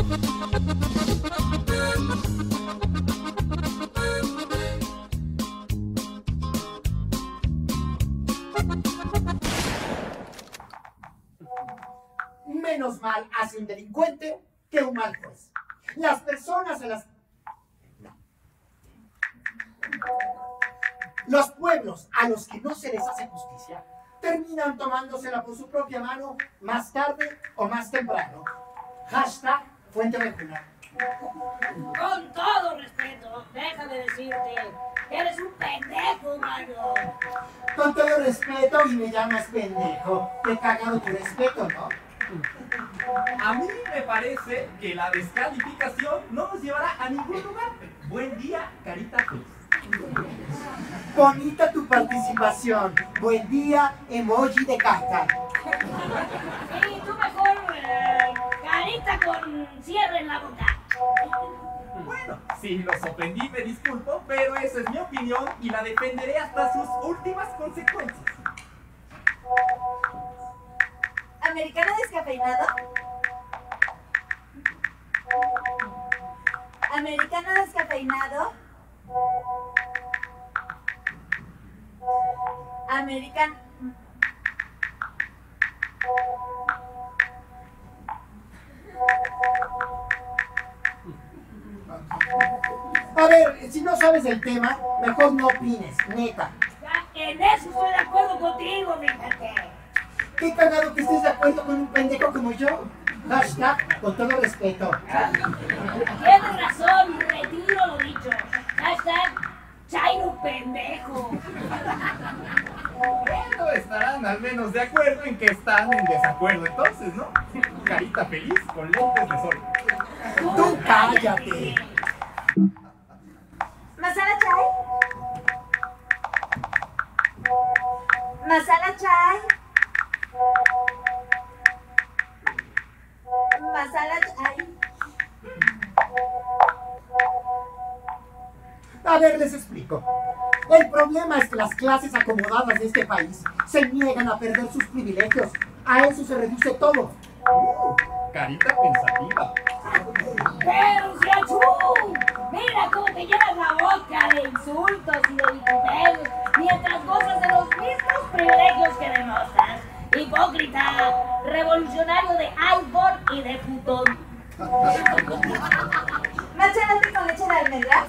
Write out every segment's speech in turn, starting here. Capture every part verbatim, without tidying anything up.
Menos mal hace un delincuente que un mal juez. Las personas a las... Los pueblos a los que no se les hace justicia terminan tomándosela por su propia mano más tarde o más temprano. Hashtag Fuente Vejuna. Con todo respeto, déjame decirte que eres un pendejo, mano. Con todo respeto y me llamas pendejo. Te he cagado tu respeto, ¿no? A mí me parece que la descalificación no nos llevará a ningún lugar. Buen día, carita feliz. Bonita tu participación. Buen día, emoji de caca. Sí, tú mejor eh, carita con cierre en la boca. Bueno, si los ofendí me disculpo, pero esa es mi opinión y la defenderé hasta sus últimas consecuencias. ¿Americano descafeinado? ¿Americano descafeinado? Americano... A ver, si no sabes el tema, mejor no opines, neta. En eso estoy de acuerdo contigo, fíjate. Qué cagado que estés de acuerdo con un pendejo como yo. Hashtag con todo respeto. Tienes razón, retiro lo dicho. Hashtag Chairo pendejo. Bueno, estarán al menos de acuerdo en que están en desacuerdo entonces, ¿no? Carita feliz con lentes de sol. Tú cállate. ¿Masala chai? ¿Masala chai? ¿Masala chai? A ver, les explico. El problema es que las clases acomodadas de este país se niegan a perder sus privilegios. A eso se reduce todo. Uh, carita pensativa. Pero si achú, mira cómo te llenas la boca de insultos y de vituperios mientras gozas de los mismos privilegios que demostras. Hipócrita, revolucionario de iPhone y de putón. ¿Matcha latte con leche de almendras?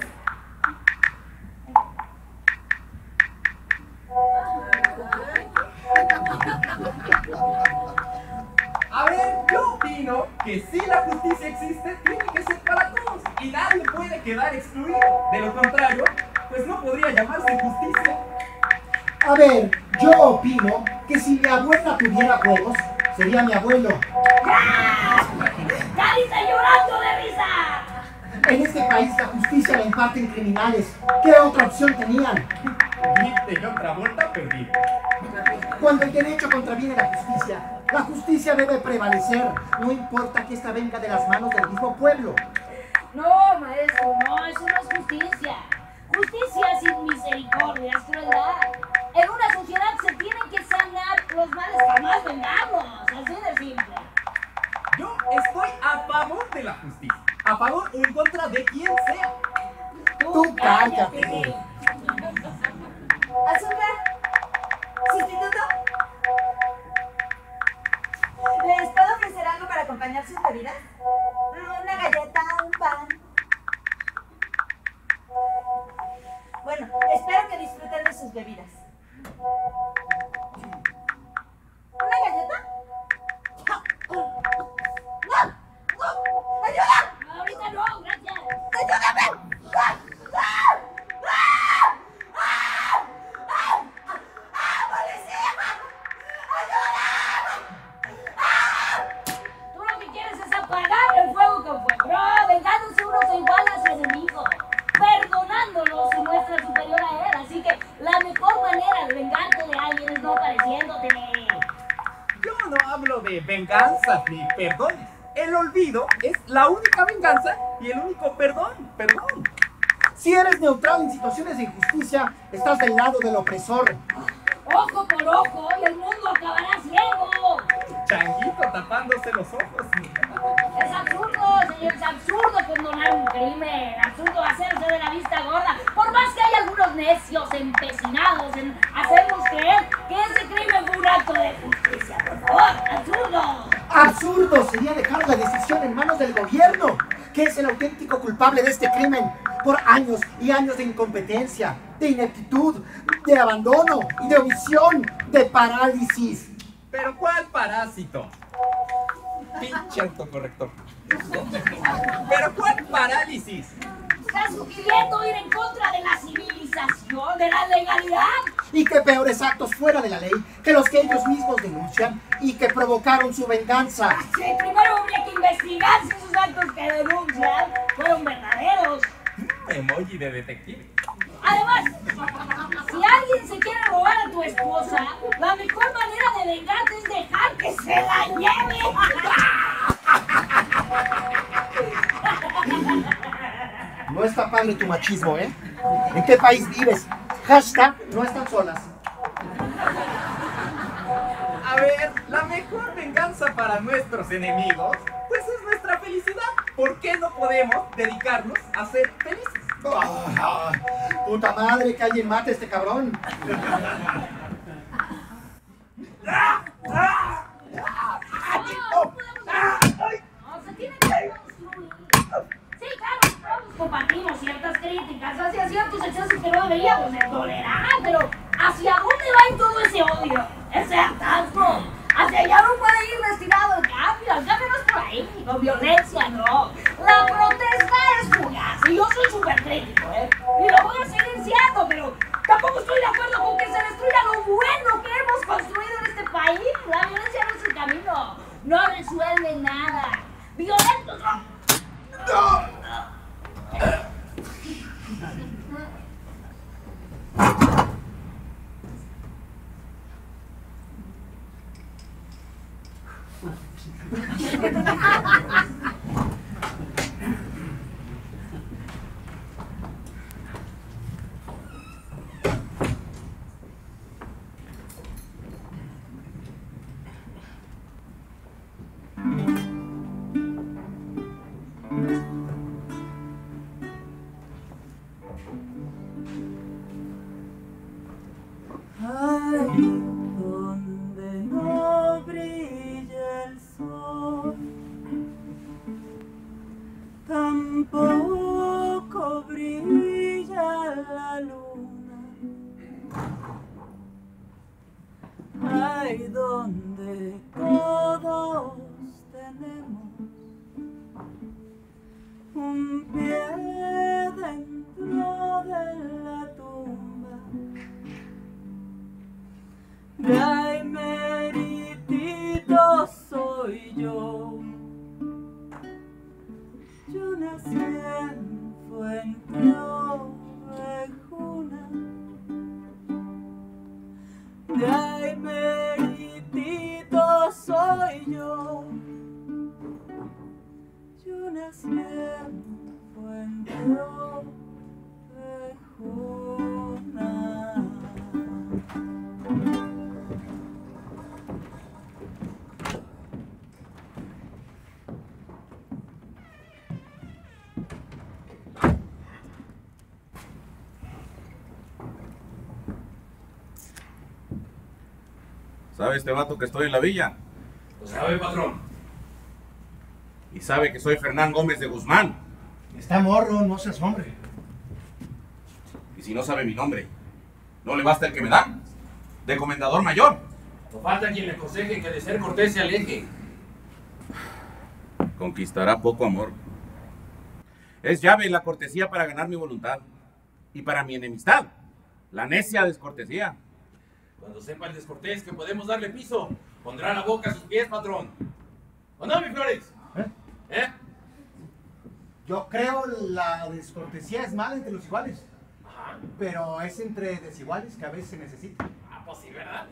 A ver, yo opino que si la justicia existe, tiene que ser para todos y nadie puede quedar excluido. De lo contrario, pues no podría llamarse justicia. A ver, yo opino que si mi abuela tuviera huevos, sería mi abuelo. ¡Carita llorando de risa! En este país la justicia la imparten criminales. ¿Qué otra opción tenían? Viste yo otra vuelta perdido. Cuando el derecho contraviene la justicia, la justicia debe prevalecer. No importa que esta venga de las manos del mismo pueblo. No, maestro, no, eso no es justicia. Justicia sin misericordia es crueldad. En una sociedad se tienen que sanar los males que jamás vengamos. Así de simple. Yo estoy a favor de la justicia. A favor o en contra de quien sea. Tú cállate. ¿Azúcar? ¿Sustituto? ¿Les puedo ofrecer algo para acompañar sus bebidas? ¿Una galleta? ¿Un pan? Bueno, espero que disfruten de sus bebidas. ¿Una galleta? ¡No! ¡No! ¡Ayuda! Ahorita no, gracias. ¡Ayúdame! ¡Ah! ¡Ah! ¡Ah! ¡Ah! ¡Ah! ¡Ah! ¡Policía! ¡Ayuda! ¡Ah! Tú lo que quieres es apagar el fuego con fuego. No, vengándose uno se iguala a su enemigo. Perdonándolo se muestra superior a él. Así que la mejor manera de vengarte de alguien es no pareciéndote. Yo no hablo de venganzas ni perdones. El olvido es la única venganza y el único perdón. Perdón. Si eres neutral en situaciones de injusticia, estás del lado del opresor. Ojo por ojo y el mundo acabará ciego. changuito tapándose los ojos. Es absurdo, señor, es absurdo condonar un crimen, absurdo hacerse de la vista gorda, por más que hay algunos necios empecinados en hacernos creer que ese crimen fue un acto de justicia, por favor, absurdo. Absurdo sería dejar la decisión en manos del gobierno, que es el auténtico culpable de este crimen, por años y años de incompetencia, de ineptitud, de abandono y de omisión, de parálisis. ¿Pero cuál parásito? Pinche autocorrector. ¿Pero cuál parálisis? Estás sugiriendo ir en contra de la civilización, de la legalidad. Y que peores actos fuera de la ley que los que ellos mismos denuncian y que provocaron su venganza. Sí, primero habría que investigar si esos actos que denuncian fueron verdaderos. Emoji de detective. Además, si alguien se quiere robar a tu esposa, la mejor manera de vengarte es dejar que se la lleve. No está padre tu machismo, ¿eh? ¿En qué país vives? Hashtag no están solas. A ver, la mejor venganza para nuestros enemigos, pues es nuestra felicidad. ¿Por qué no podemos dedicarnos a ser felices? Oh, puta madre, que alguien mate a este cabrón. No, se tiene que construir. Sí, claro, todos compartimos ciertas críticas hacia ciertos excesos que no deberíamos de tolerar, pero ¿hacia dónde va en todo ese odio? Ese hartazgo. Hacia allá no puede ir destinado al cambio. El cambio no es por ahí, con violencia, no. La protesta es fugaz. Y yo soy súper crítico, ¿eh? Y lo voy a seguir siendo, pero tampoco estoy de acuerdo con que se destruya lo bueno que hemos construido en este país. La violencia no es el camino. No resuelve nada. Violentos, no. ¡No! Tampoco brilla la luna. Ay, donde todos tenemos un pie dentro de la tumba. Ay, meritito soy yo. Yo nací en Fuente Ovejuna. De ahí meritito soy yo. Yo nací en Fuente Ovejuna. ¿Sabe este vato que estoy en la villa? Lo sabe, patrón. Y sabe que soy Fernán Gómez de Guzmán. Está morro, no seas hombre. Y si no sabe mi nombre, ¿no le basta el que me da? De comendador mayor. No falta quien le aconseje que de ser cortés se aleje. Conquistará poco amor. Es llave la cortesía para ganar mi voluntad. Y para mi enemistad, la necia descortesía. Cuando sepa el descortés que podemos darle piso, pondrá la boca a sus pies, patrón. ¿O no, mi Flores? ¿Eh? ¿Eh? Yo creo la descortesía es mala entre los iguales. Ajá. Pero es entre desiguales que a veces se necesita. Ah, pues sí, ¿verdad?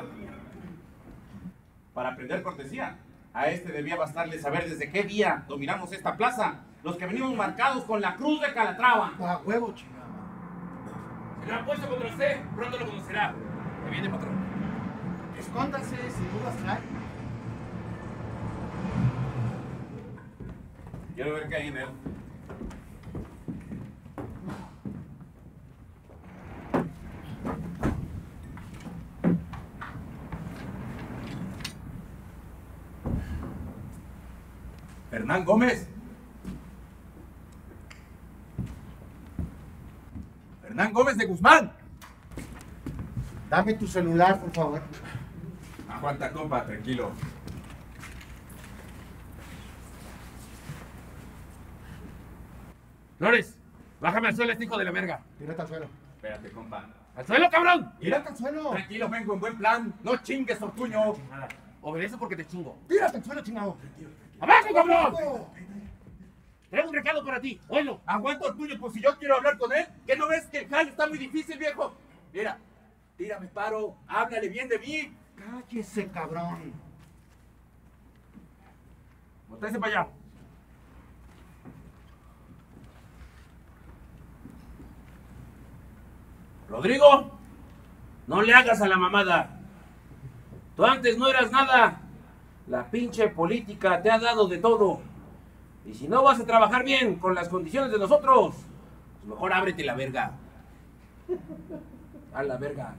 Para aprender cortesía, a este debía bastarle saber desde qué día dominamos esta plaza, los que venimos marcados con la cruz de Calatrava. A huevo, chingada. Si lo han puesto contra usted, pronto lo conocerá. ¿Me viene, patrón? Escóndase, sin dudas trae. Quiero ver qué hay en él. Fernán Gómez. Fernán Gómez de Guzmán. Dame tu celular, por favor. Aguanta, compa, tranquilo. Flores, bájame al suelo, este hijo de la verga. Tírate al suelo. Espérate, compa. ¡Al suelo, cabrón! Tírate al suelo. Tranquilo, vengo en buen plan. No chingues, Ortuño. Nada, obedece porque te chingo. Tírate al suelo, chingado. ¡Abajo, cabrón! Traigo un recado para ti, oílo. Aguanta, Ortuño, pues si yo quiero hablar con él. ¿Qué no ves que el jale está muy difícil, viejo? Mira, tírame paro. Háblale bien de mí. Cállese, cabrón. Bótese para allá. Rodrigo, no le hagas a la mamada. Tú antes no eras nada. La pinche política te ha dado de todo. Y si no vas a trabajar bien con las condiciones de nosotros, pues mejor ábrete la verga. A la verga.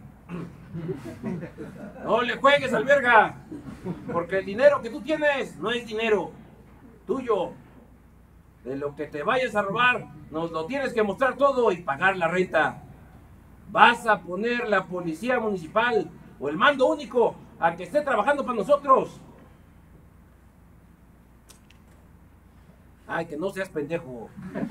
No le juegues al verga. Porque el dinero que tú tienes no es dinero tuyo. De lo que te vayas a robar, nos lo tienes que mostrar todo y pagar la renta. Vas a poner la policía municipal o el mando único a que esté trabajando para nosotros. Ay, que no seas pendejo.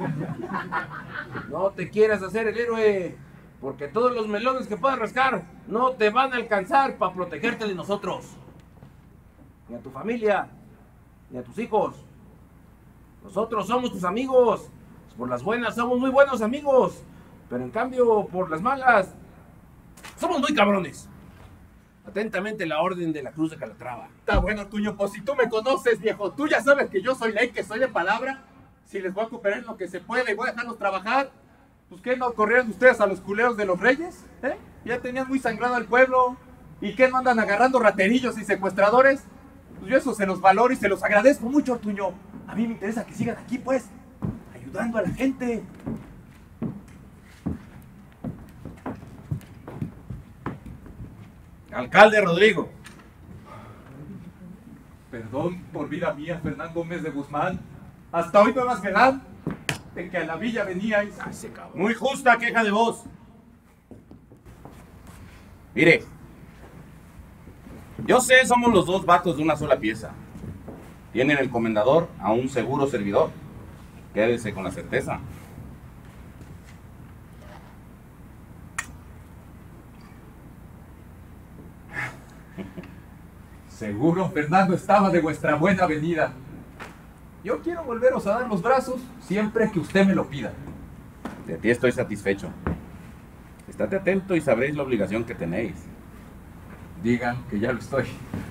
No te quieras hacer el héroe, porque todos los melones que puedas rascar no te van a alcanzar para protegerte de nosotros. Ni a tu familia, ni a tus hijos. Nosotros somos tus amigos. Por las buenas somos muy buenos amigos, pero en cambio, por las malas, somos muy cabrones. Atentamente, la orden de la Cruz de Calatrava. Está bueno, Ortuño, pues si tú me conoces, viejo, tú ya sabes que yo soy ley, que soy de palabra. Si les voy a cooperar en lo que se puede y voy a dejarlos trabajar, pues ¿qué no corrieron ustedes a los culeros de los reyes? ¿Eh? Ya tenían muy sangrado al pueblo. ¿Y qué no andan agarrando raterillos y secuestradores? Pues yo eso se los valoro y se los agradezco mucho, Ortuño. A mí me interesa que sigan aquí, pues, ayudando a la gente. Alcalde Rodrigo. Perdón por vida mía, Fernán Gómez de Guzmán. Hasta hoy nuevas me dan de que a la villa veníais. Muy justa queja de vos. Mire, yo sé, somos los dos vatos de una sola pieza. Tienen el comendador a un seguro servidor. Quédese con la certeza. Seguro Fernando estaba de vuestra buena venida. Yo quiero volveros a dar los brazos siempre que usted me lo pida. De ti estoy satisfecho. Estate atento y sabréis la obligación que tenéis. Digan que ya lo estoy.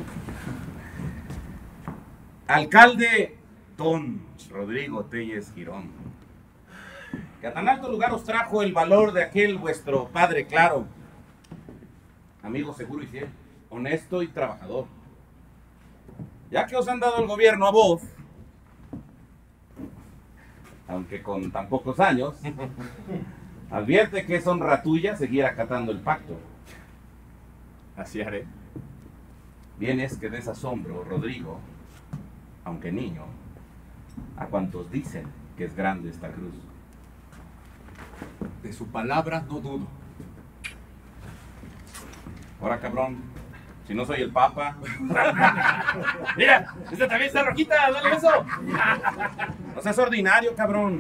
Alcalde Don Rodrigo Telles Girón, que a tan alto lugar os trajo el valor de aquel vuestro padre claro, amigo seguro y fiel, honesto y trabajador. Ya que os han dado el gobierno a vos, aunque con tan pocos años, advierte que es honra tuya seguir acatando el pacto. Así haré. Bien es que des asombro, Rodrigo, aunque niño, a cuantos dicen que es grande esta cruz. De su palabra no dudo. Ahora, cabrón, si no soy el papa. Mira, esta también está rojita, dale eso. No seas ordinario, cabrón.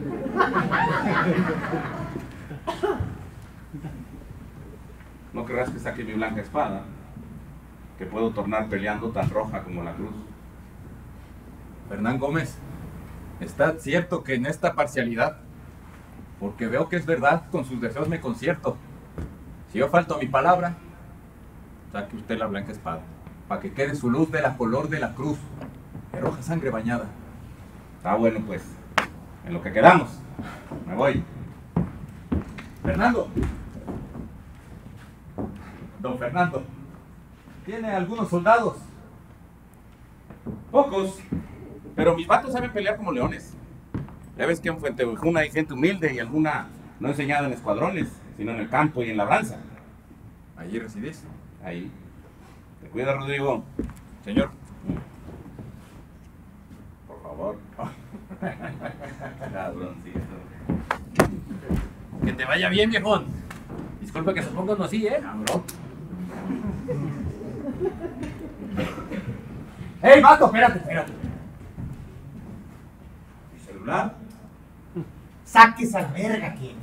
No querrás que saque mi blanca espada, que puedo tornar peleando tan roja como la cruz. Fernán Gómez, ¿está cierto que en esta parcialidad? Porque veo que es verdad, con sus deseos me concierto. Si yo falto a mi palabra, saque usted la blanca espada, para que quede su luz de la color de la cruz, de roja sangre bañada. Está bueno, pues, en lo que quedamos. Me voy. Fernando. Don Fernando, ¿tiene algunos soldados? Pocos, Pero mis vatos saben pelear como leones. Ya ves que en Fuente Ovejuna hay gente humilde y alguna no enseñada en escuadrones, sino en el campo y en labranza. ¿Allí residís? Ahí. Te cuida, Rodrigo. Señor. Por favor. Cabroncito. Que te vaya bien, viejón. Disculpa que se ponga uno así, ¿eh? Cabrón. ¡Ey, vato! Espérate, espérate. ¿Mi celular? Sáquese a la verga aquí.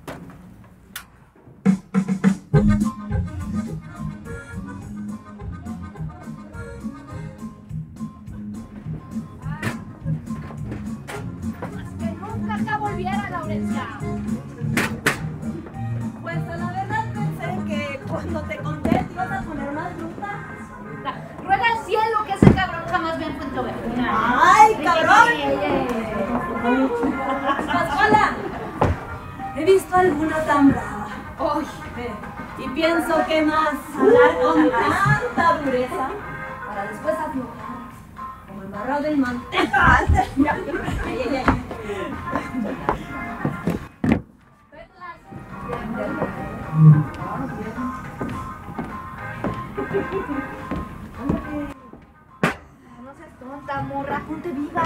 Que nunca acá volviera, Laurencia. Pues a la verdad pensé que cuando te conté te ibas a poner más bruta. Ruega al cielo que ese cabrón jamás vea en Fuente Ovejuna. ¡Ay, cabrón! Ey, ey, ey. Pascuala, he visto alguna tan brava. Ay, Y pienso que más hablar con tanta dureza para después aflojar como el barro del manteca. Ay, ay, ay. no seas tonta, morra, ponte viva.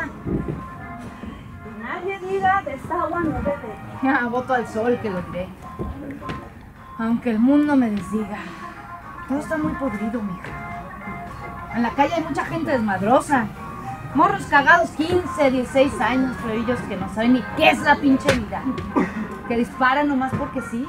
Que nadie diga de esta agua no bebe. Ah, voto al sol que lo diré. Aunque el mundo me desdiga. Todo está muy podrido, mija. En la calle hay mucha gente desmadrosa. Morros cagados, quince, dieciséis años, ellos que no saben ni qué es la pinche vida. Que disparan nomás porque sí.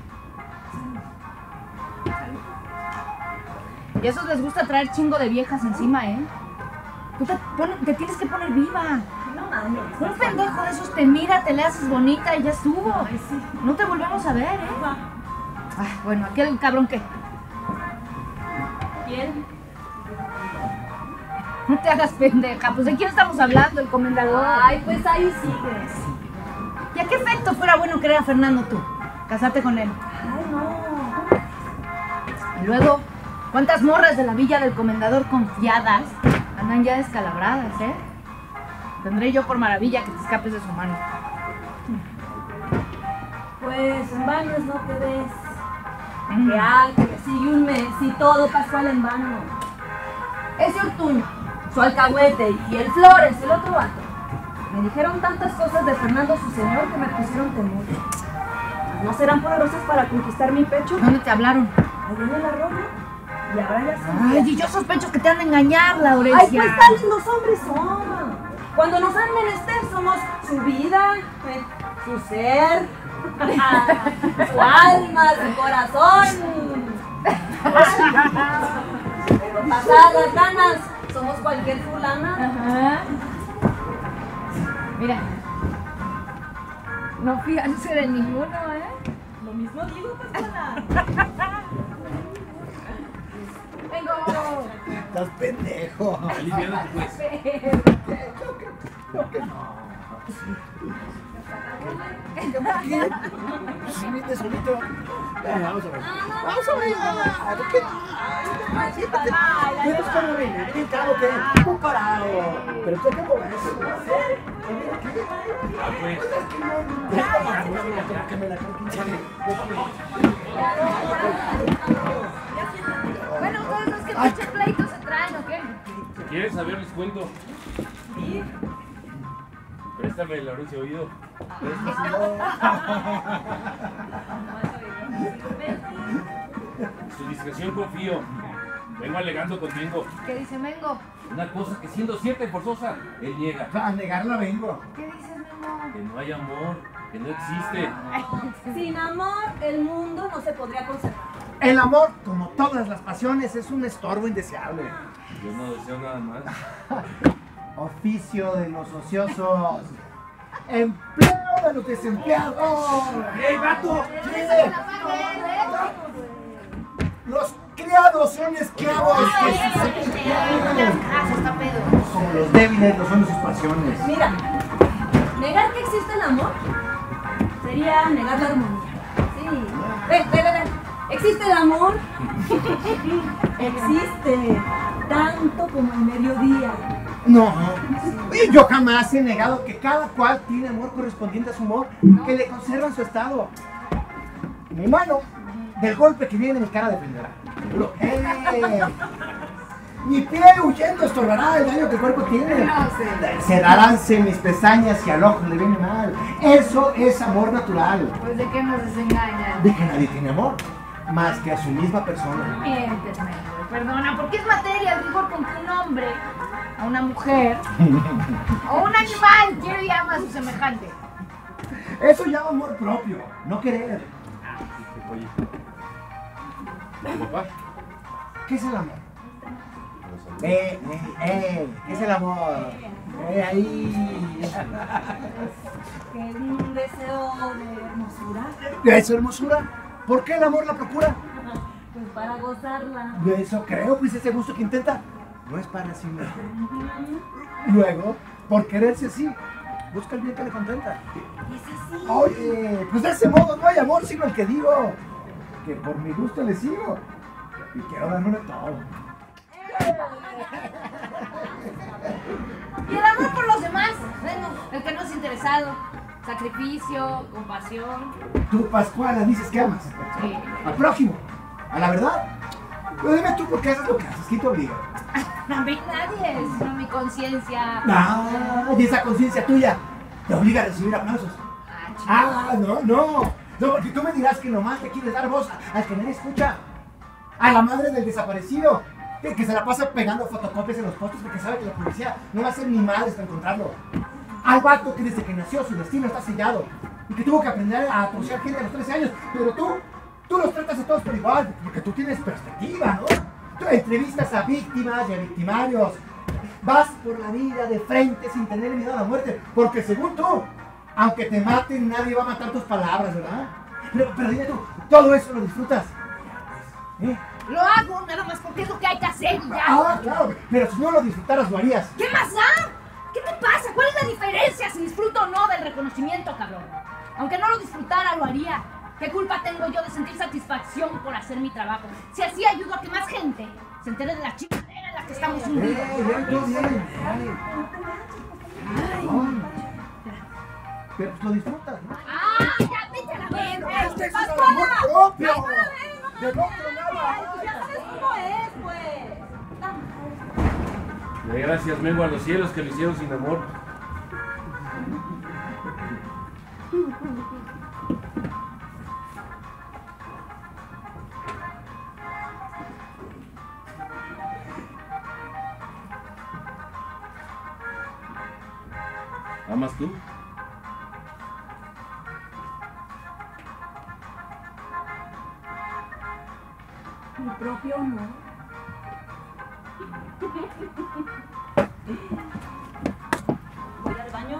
Y a esos les gusta traer chingo de viejas encima, ¿eh? Tú te, pon- te tienes que poner viva. No mames. Un pendejo de esos te mira, te le haces bonita y ya estuvo. No te volvemos a ver, ¿eh? Ay, bueno, aquel cabrón que... ¿Quién? No te hagas pendeja, pues ¿de quién estamos hablando? El comendador. Ay, pues ahí sigues. ¿Y a qué efecto fuera bueno querer a Fernando tú? Casarte con él. Ay, no. Y luego, ¿cuántas morras de la villa del comendador confiadas andan ya descalabradas, eh? Tendré yo por maravilla que te escapes de su mano. Pues en baños no te ves. Mm. Real, que me sigue un mes y todo Pascual en vano. Ese Ortuño, su alcahuete y el Flores, el otro vato, me dijeron tantas cosas de Fernando su señor que me pusieron temor. ¿No serán poderosas para conquistar mi pecho? ¿Dónde te hablaron? Allá en el arroyo. Y ahora ya se... Ay, y yo sospecho que te han de engañar, Laurencia. Ay, pues tales los hombres son. Cuando nos han menester somos su vida, eh, su ser, su alma, su corazón. Pero pasadas las ganas, somos cualquier fulana. Ajá. Mira. No fiarse de ninguno, ¿eh? Lo mismo digo, Pascuala. Vengo. Estás pendejo. Aliviánate, pues. Creo que no. ¿Qué más quieres? Sí, viste solito. Eh, vamos a ver. Vamos a ver. ¿Por qué no? Siéntate. Tienes como venir, bien caro que un parado. Pero tú qué moves. Ah, pues. Que me la conquistan. Bueno, todos los que pinches pleitos se traen, ¿o qué? ¿Quieres saber? Les cuento. Sí. Préstame el Laurencia oído. Su discreción confío. Vengo alegando contigo. ¿Qué dice Mengo? Una cosa que siendo cierta y forzosa, él niega. A negarla vengo. ¿Qué dices, Mengo? Que no hay amor, que no existe. Sin amor, el mundo no se podría conservar. El amor, como todas las pasiones, es un estorbo indeseable. Yo no deseo nada más. Oficio de los ociosos. Empleo de los desempleados. ¡Ey, vato! ¿Qué? Los criados son esclavos de sus empleados. Como los débiles lo son de sus pasiones. Mira, negar que existe el amor sería negar la armonía. Sí. Ven, ven, ven. ¿Existe el amor? Existe. Tanto como el mediodía. No, yo jamás he negado que cada cual tiene amor correspondiente a su amor, que le conserva en su estado. Mi mano, del golpe que viene en mi cara defenderá. ¡Eh! Mi pie huyendo estorbará el daño que el cuerpo tiene. Cerraránse mis pestañas si al ojo le viene mal. Eso es amor natural. Pues de qué nos desengañan. De que nadie tiene amor, más que a su misma persona. Mientes, Mendel, perdona, porque es materia el rigor con que un hombre a una mujer o un animal quiere y ama a su semejante. Eso llama amor propio, no querer. Oye, papá, ¿Qué es el amor? Eh, eh, eh, ¿qué es el amor? Eh, ahí. Que un deseo de hermosura. ¿Es hermosura? ¿Por qué el amor la procura? Pues para gozarla. Eso creo, pues ese gusto que intenta no es para sí mismo. Luego, por quererse así, busca el bien que le contenta. Es así. Oye, pues de ese modo no hay amor sino el que digo, que por mi gusto le sigo y quiero darme todo. Y el amor por los demás, bueno, el que no es interesado, sacrificio, compasión. Tú, Pascuala, dices que amas Sí. al prójimo, a la verdad. Pero dime tú por qué haces lo que haces, ¿quién te obliga? A mí nadie, sino mi conciencia. Ah, y esa conciencia tuya te obliga a recibir aplausos. Ah, no, no. No, porque tú me dirás que nomás le quieres dar voz al que nadie escucha. A la madre del desaparecido, que, que se la pasa pegando fotocopias en los postes porque sabe que la policía no va a ser ni madre hasta encontrarlo. Al vato que desde que nació su destino está sellado y que tuvo que aprender a trocear gente a los trece años, pero tú, tú los tratas a todos por igual, porque tú tienes perspectiva, ¿no? Tú entrevistas a víctimas y a victimarios. Vas por la vida de frente sin tener miedo a la muerte, porque según tú, aunque te maten, nadie va a matar tus palabras, ¿verdad? Pero, pero dime tú, todo eso lo disfrutas. ¿Eh? Lo hago nada más porque es lo que hay que hacer y ya. Ah, claro, pero si no lo disfrutaras, lo harías. ¿Qué más da? ¿Qué te pasa? ¿Cuál es la diferencia si disfruto o no del reconocimiento, cabrón? Aunque no lo disfrutara, lo haría. ¿Qué culpa tengo yo de sentir satisfacción por hacer mi trabajo? Si así ayudo a que más gente se entere de la chingadera en la que estamos Eh, hundidos. bien, tú bien. Ay. Ay. Pero pues lo disfrutas, ¿no? ¡Ah! ¡Ya vete a la verga! Este es un ¡Pascuala! amor propio. ¡Pascuala, ven! ¡No De mames! otro nada. Ya sabes cómo es, pues. De gracias, mengo a los cielos que lo hicieron sin amor. ¿Amas tú? Mi propio amor. Voy al baño.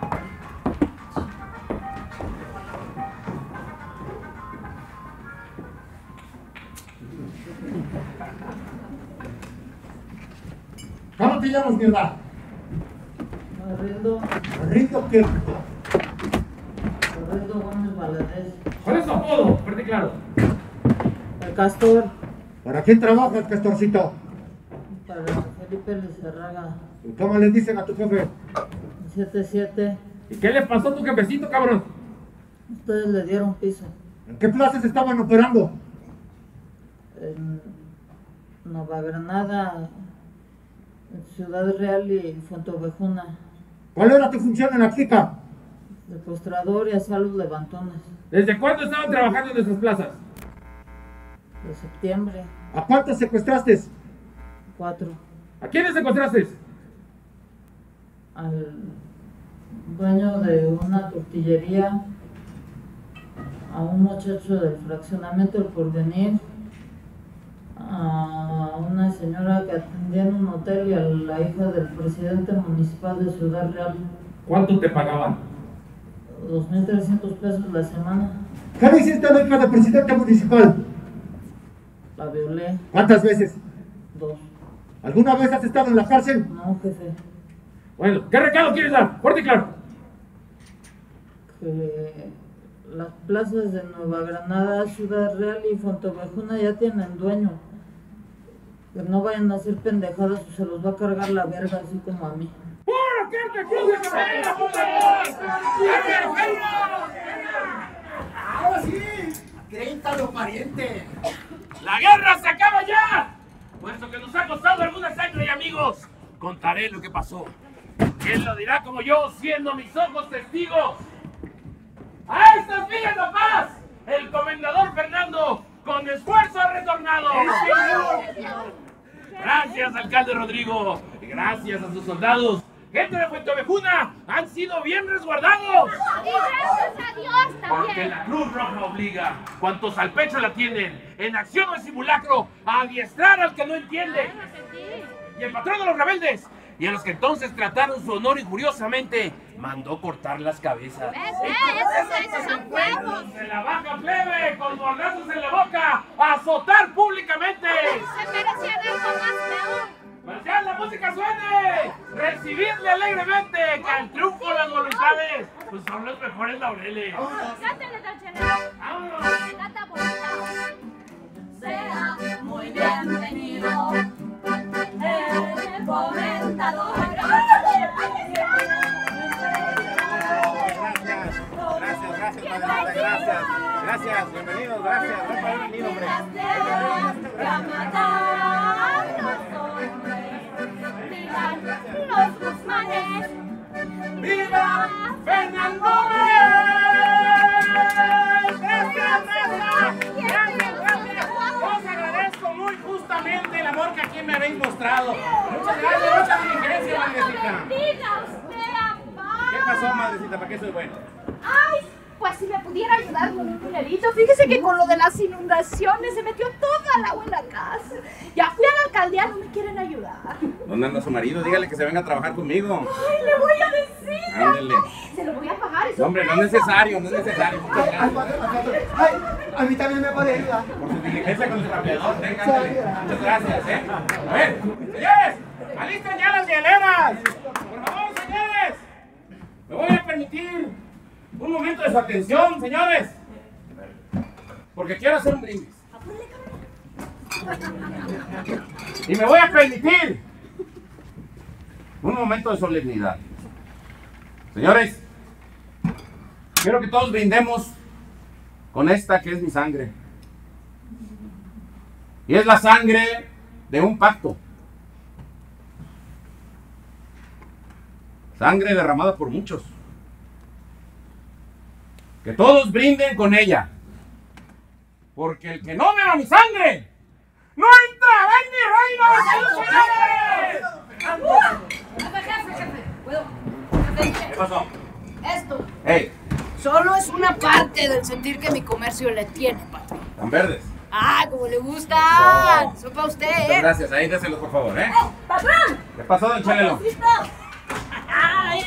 ¿Cómo te llamas, mierda? Rindo, Rindo que... Rindo Gómez Valadez. ¿Cuál es tu apodo? Fuerte y claro. El Castor, ¿Para quién trabajas, Castorcito? para Felipe Lizarraga, ¿Y cómo le dicen a tu jefe? siete siete. ¿Y qué le pasó a tu jefecito, cabrón? Ustedes le dieron piso ¿En qué plazas estaban operando? en Nueva Granada, en Ciudad Real y Fuentovejuna, ¿Cuál era tu función en la clica? secuestrador y hacer los levantones, ¿Desde cuándo estaban trabajando en esas plazas? de septiembre, ¿A cuántos secuestraste? cuatro. ¿A quiénes secuestraste? Al dueño de una tortillería, a un muchacho del fraccionamiento El Porvenir, a una señora que atendía en un hotel y a la hija del presidente municipal de Ciudad Real. ¿Cuánto te pagaban? dos mil trescientos pesos la semana. ¿Qué le hiciste a la hija del presidente municipal? La violé. ¿Cuántas veces? Dos. ¿Alguna vez has estado en la cárcel? No, jefe. Bueno, ¿qué recado quieres dar? Fuerte y claro. Que las plazas de Nueva Granada, Ciudad Real y Fuentovejuna ya tienen dueño. Que no vayan a hacer pendejadas o se los va a cargar la verga así como a mí. ¡Ahora sí! ¡Créntalo, pariente! ¡La guerra se acaba ya! Puesto que nos ha costado alguna sangre y amigos, contaré lo que pasó. ¿Quién lo dirá como yo, siendo mis ojos testigos? ¡A estas villas de paz! El comendador Fernando, con esfuerzo ha retornado. Gracias, alcalde Rodrigo, y gracias a sus soldados. Gente de Puente Ovejuna han sido bien resguardados. Y gracias a Dios también. Porque la Cruz Roja obliga, cuantos al pecho la tienen, en acción o en simulacro, a adiestrar al que no entiende. Y el patrón de los rebeldes, y a los que entonces trataron su honor injuriosamente, mandó cortar las cabezas. ¿Ves? Esos, esos son huevos. De la baja plebe, con mordazos en la boca, a azotar públicamente. Se merecían algo más peor. ¡Marcial, la música suene! ¡Recibidle alegremente! ¡Que al triunfo las voluntades pues son los mejores laureles! Cántale, don Chenero. ¡Vámonos! Canta bonito. Sea muy bienvenido el comentador. Gracias, gracias, gracias, madrecita, gracias. Gracias, bienvenidos, gracias. Gracias por haber venido, hombre. Los Guzmanes. ¡Viva Fernando! ¡Gracias, Raza! ¡Gracias, gracias! Os agradezco muy justamente el amor que aquí me habéis mostrado. Muchas gracias, mucha diligencia, madrecita. Diga usted, papá. ¿Qué pasó, madrecita? ¿Para qué soy bueno? Ay, pues si me pudiera ayudar con un dinerito. Fíjese que con lo de las inundaciones se metió toda el agua en la casa. Ya fui a la alcaldía, no me quieren ayudar. ¿Dónde anda su marido? Dígale que se venga a trabajar conmigo. Ay, le voy a decir. Ándele. Se lo voy a pagar. Es No, un hombre, no es peso. necesario, no es necesario. Muchas Ay, gracias. patrón, patrón. Ay, a mí también me puede ayudar. Por su diligencia con el trapeador, venga, ándale. Muchas gracias, ¿eh? A ver, señores, alisten ya las hieleras. Por favor, señores. Me voy a permitir un momento de su atención, señores. Porque quiero hacer un brindis. Y me voy a permitir un momento de solemnidad. Señores, quiero que todos brindemos con esta que es mi sangre. Y es la sangre de un pacto. Sangre derramada por muchos. Que todos brinden con ella. Porque el que no beba mi sangre no entrará en mi reino. Jefe, jefe, jefe. ¿Puedo? Jefe, ¿Qué pasó? esto ¡Ey! solo es una parte del sentir que mi comercio le tiene, patrón. ¿Están verdes? Ah, como le gusta. No. Eso para usted, Muchas ¿eh? gracias. Ahí déselos, por favor, ¿eh? ¡Patrón! ¿Qué pasó, don Chelelo? Ay,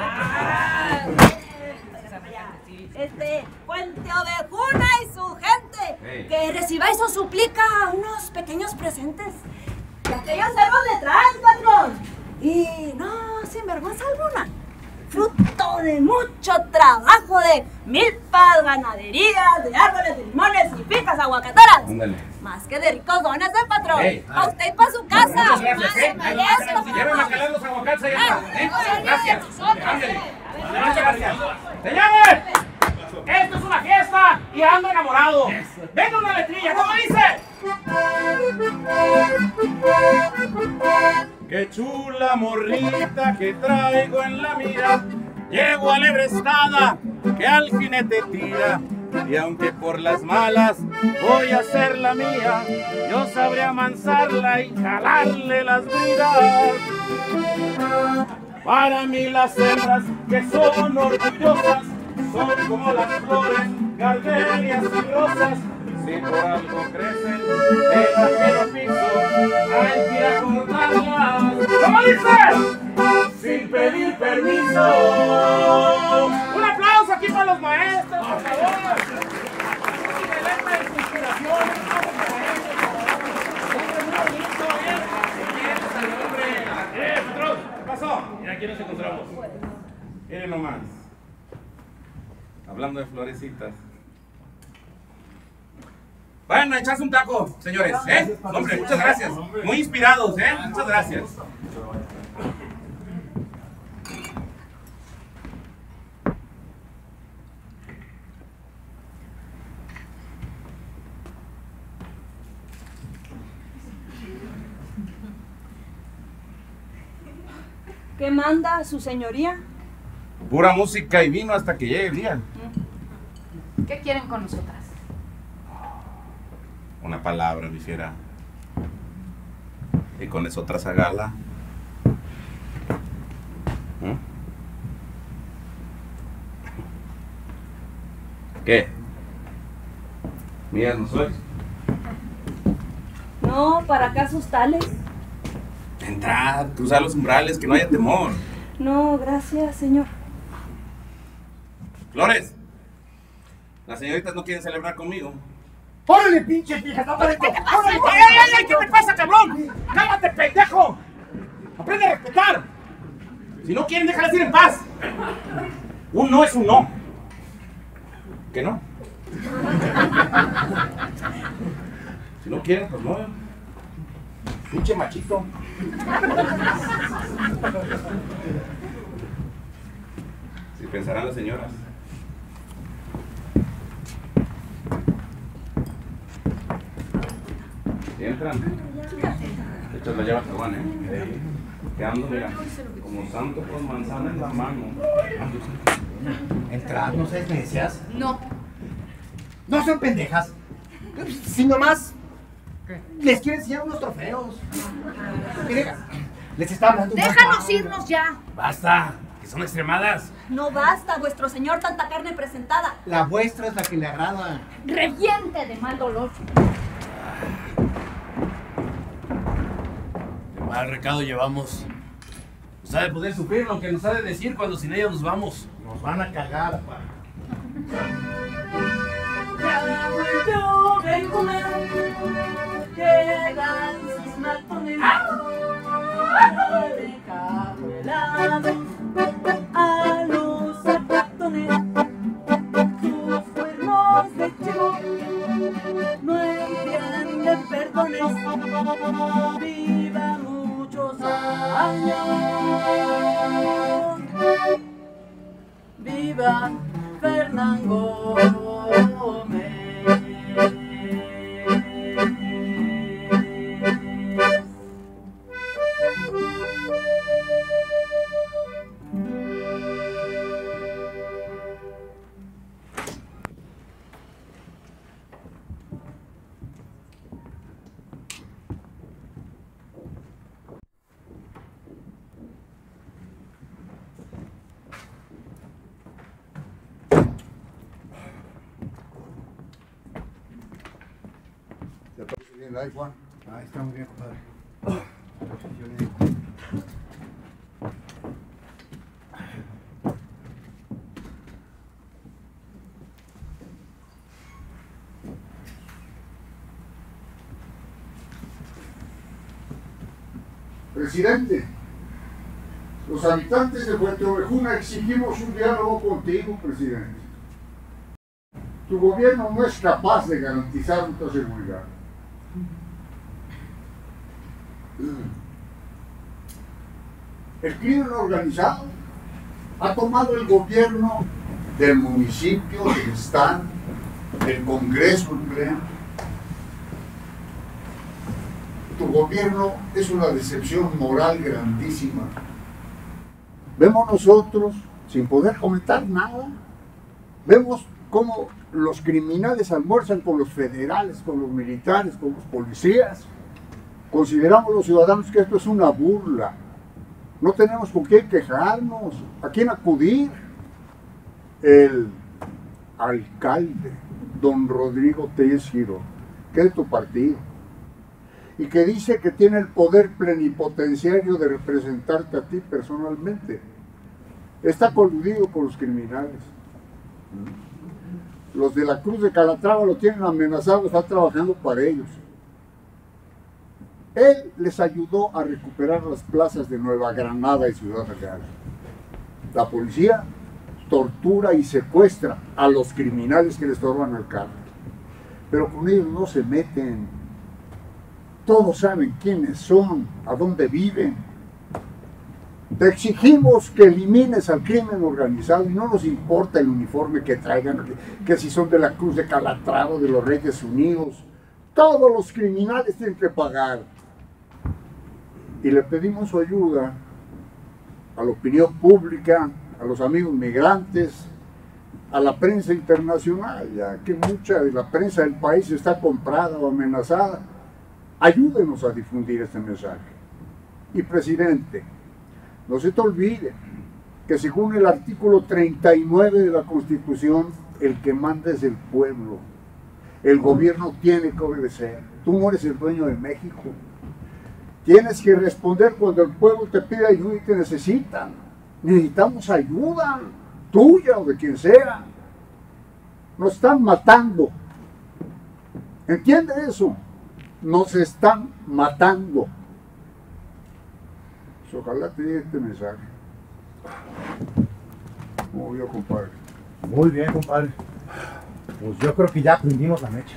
este, Puente Ovejuna y su gente, Hey. que recibáis o suplica unos pequeños presentes. Y aquellos servos le traen, patrón. Y no, sin vergüenza alguna. Fruto de mucho trabajo de milpas, ganaderías, de árboles de limones y picas aguacateras. Ándale. Más que de ricos dones del patrón. Hey, A usted y para su casa. Muchas gracias, ¿eh? Eso, Llévenme a calar los aguacates allá atrás, ¿eh? Ah, Gracias. nosotros, Ándale. eh. Muchas gracias. Señores, esto es una fiesta y ando enamorado. Venga una letrilla, ¿cómo dice? Qué chula morrita que traigo en la mira. Llego alebrestada que al jinete tira. Y aunque por las malas voy a hacer la mía, yo sabré amansarla y jalarle las bridas. Para mí las hembras que son orgullosas son como las flores, gardenias y rosas. Si por algo crecen en ajeno piso, hay que ir a cortarlas. ¿Cómo dice? Sin pedir permiso. Un aplauso aquí para los maestros, por favor. Excelente inspiración. ¡Eh, patrón! ¿Qué pasó? Mira, aquí nos encontramos. Miren nomás. Hablando de florecitas. Vayan a echarse un taco, señores, ¿eh? Hombre, muchas gracias. Muy inspirados, ¿eh? Muchas gracias. ¿Qué manda su señoría? Pura música y vino hasta que llegue el día. ¿Qué quieren con nosotras? Una palabra, mi fiera. Y con eso tras a gala. ¿Mm? ¿Qué? ¿Mías no sois? No, para casos tales. Entrad, cruzad los umbrales, que no haya temor. No, gracias, señor. Flores, las señoritas no quieren celebrar conmigo. ¡Órale, pinche vieja! ¡Órale! ¿Qué te pasa? ¡Ay, ay, ay! ¿Qué te pasa, cabrón? ¡Cállate, pendejo! ¡Aprende a respetar! Si no quieren, déjalas ir en paz. Un no es un no. ¿Qué no? Si no quieren, pues no. Pinche machito. Si pensarán las señoras. Si entran, echas la llave a Juan, ¿eh? Quedando, mira, como santo con manzana en la mano. Entrad, no seas necias. No. No son pendejas. Si nomás les quiero enseñar unos trofeos. Mire, les está hablando. Déjanos irnos ya. Basta, que son extremadas. No basta, vuestro señor, tanta carne presentada. La vuestra es la que le agrada. Reviente de mal dolor. Qué mal recado llevamos. Nos ha de poder sufrir lo que nos ha de decir cuando sin ella nos vamos. Nos van a cagar, pa. Ya vuelto de comer, llegan sus matones, de cajuelados a los zapatones, sus cuernos de chivo no entienden perdones, viva muchos años, viva Fernán Gómez. ¿Te parece bien ahí, Juan? Ahí está muy bien, compadre. Presidente, los habitantes de Fuente Ovejuna exigimos un diálogo contigo, presidente. Tu gobierno no es capaz de garantizar nuestra seguridad. El crimen organizado ha tomado el gobierno del municipio, del estado, del Congreso en pleno. Tu gobierno es una decepción moral grandísima. Vemos nosotros, sin poder comentar nada, vemos cómo los criminales almuerzan con los federales, con los militares, con los policías. Consideramos los ciudadanos que esto es una burla. No tenemos con quién quejarnos, a quién acudir. El alcalde, don Rodrigo Telles Girón, que es de tu partido, y que dice que tiene el poder plenipotenciario de representarte a ti personalmente, está coludido con los criminales. Los de la Cruz de Calatrava lo tienen amenazado, está trabajando para ellos. Él les ayudó a recuperar las plazas de Nueva Granada y Ciudad Real. La policía tortura y secuestra a los criminales que les roban al carro. pero con ellos no se meten. Todos saben quiénes son, a dónde viven. Te exigimos que elimines al crimen organizado y no nos importa el uniforme que traigan, que, que si son de la Cruz de Calatrava, de los Reyes Unidos. Todos los criminales tienen que pagar. Y le pedimos su ayuda a la opinión pública, a los amigos migrantes, a la prensa internacional, ya que mucha de la prensa del país está comprada o amenazada. Ayúdenos a difundir este mensaje. Y presidente, no se te olvide que según el artículo treinta y nueve de la Constitución, el que manda es el pueblo. El gobierno tiene que obedecer. Tú no eres el dueño de México. Tienes que responder cuando el pueblo te pide ayuda y te necesitan. Necesitamos ayuda, tuya o de quien sea. Nos están matando. ¿Entiende eso? Nos están matando. Pues ojalá te llegue este mensaje. ¿Cómo vio, compadre? Muy bien, compadre. Pues yo creo que ya prendimos la mecha.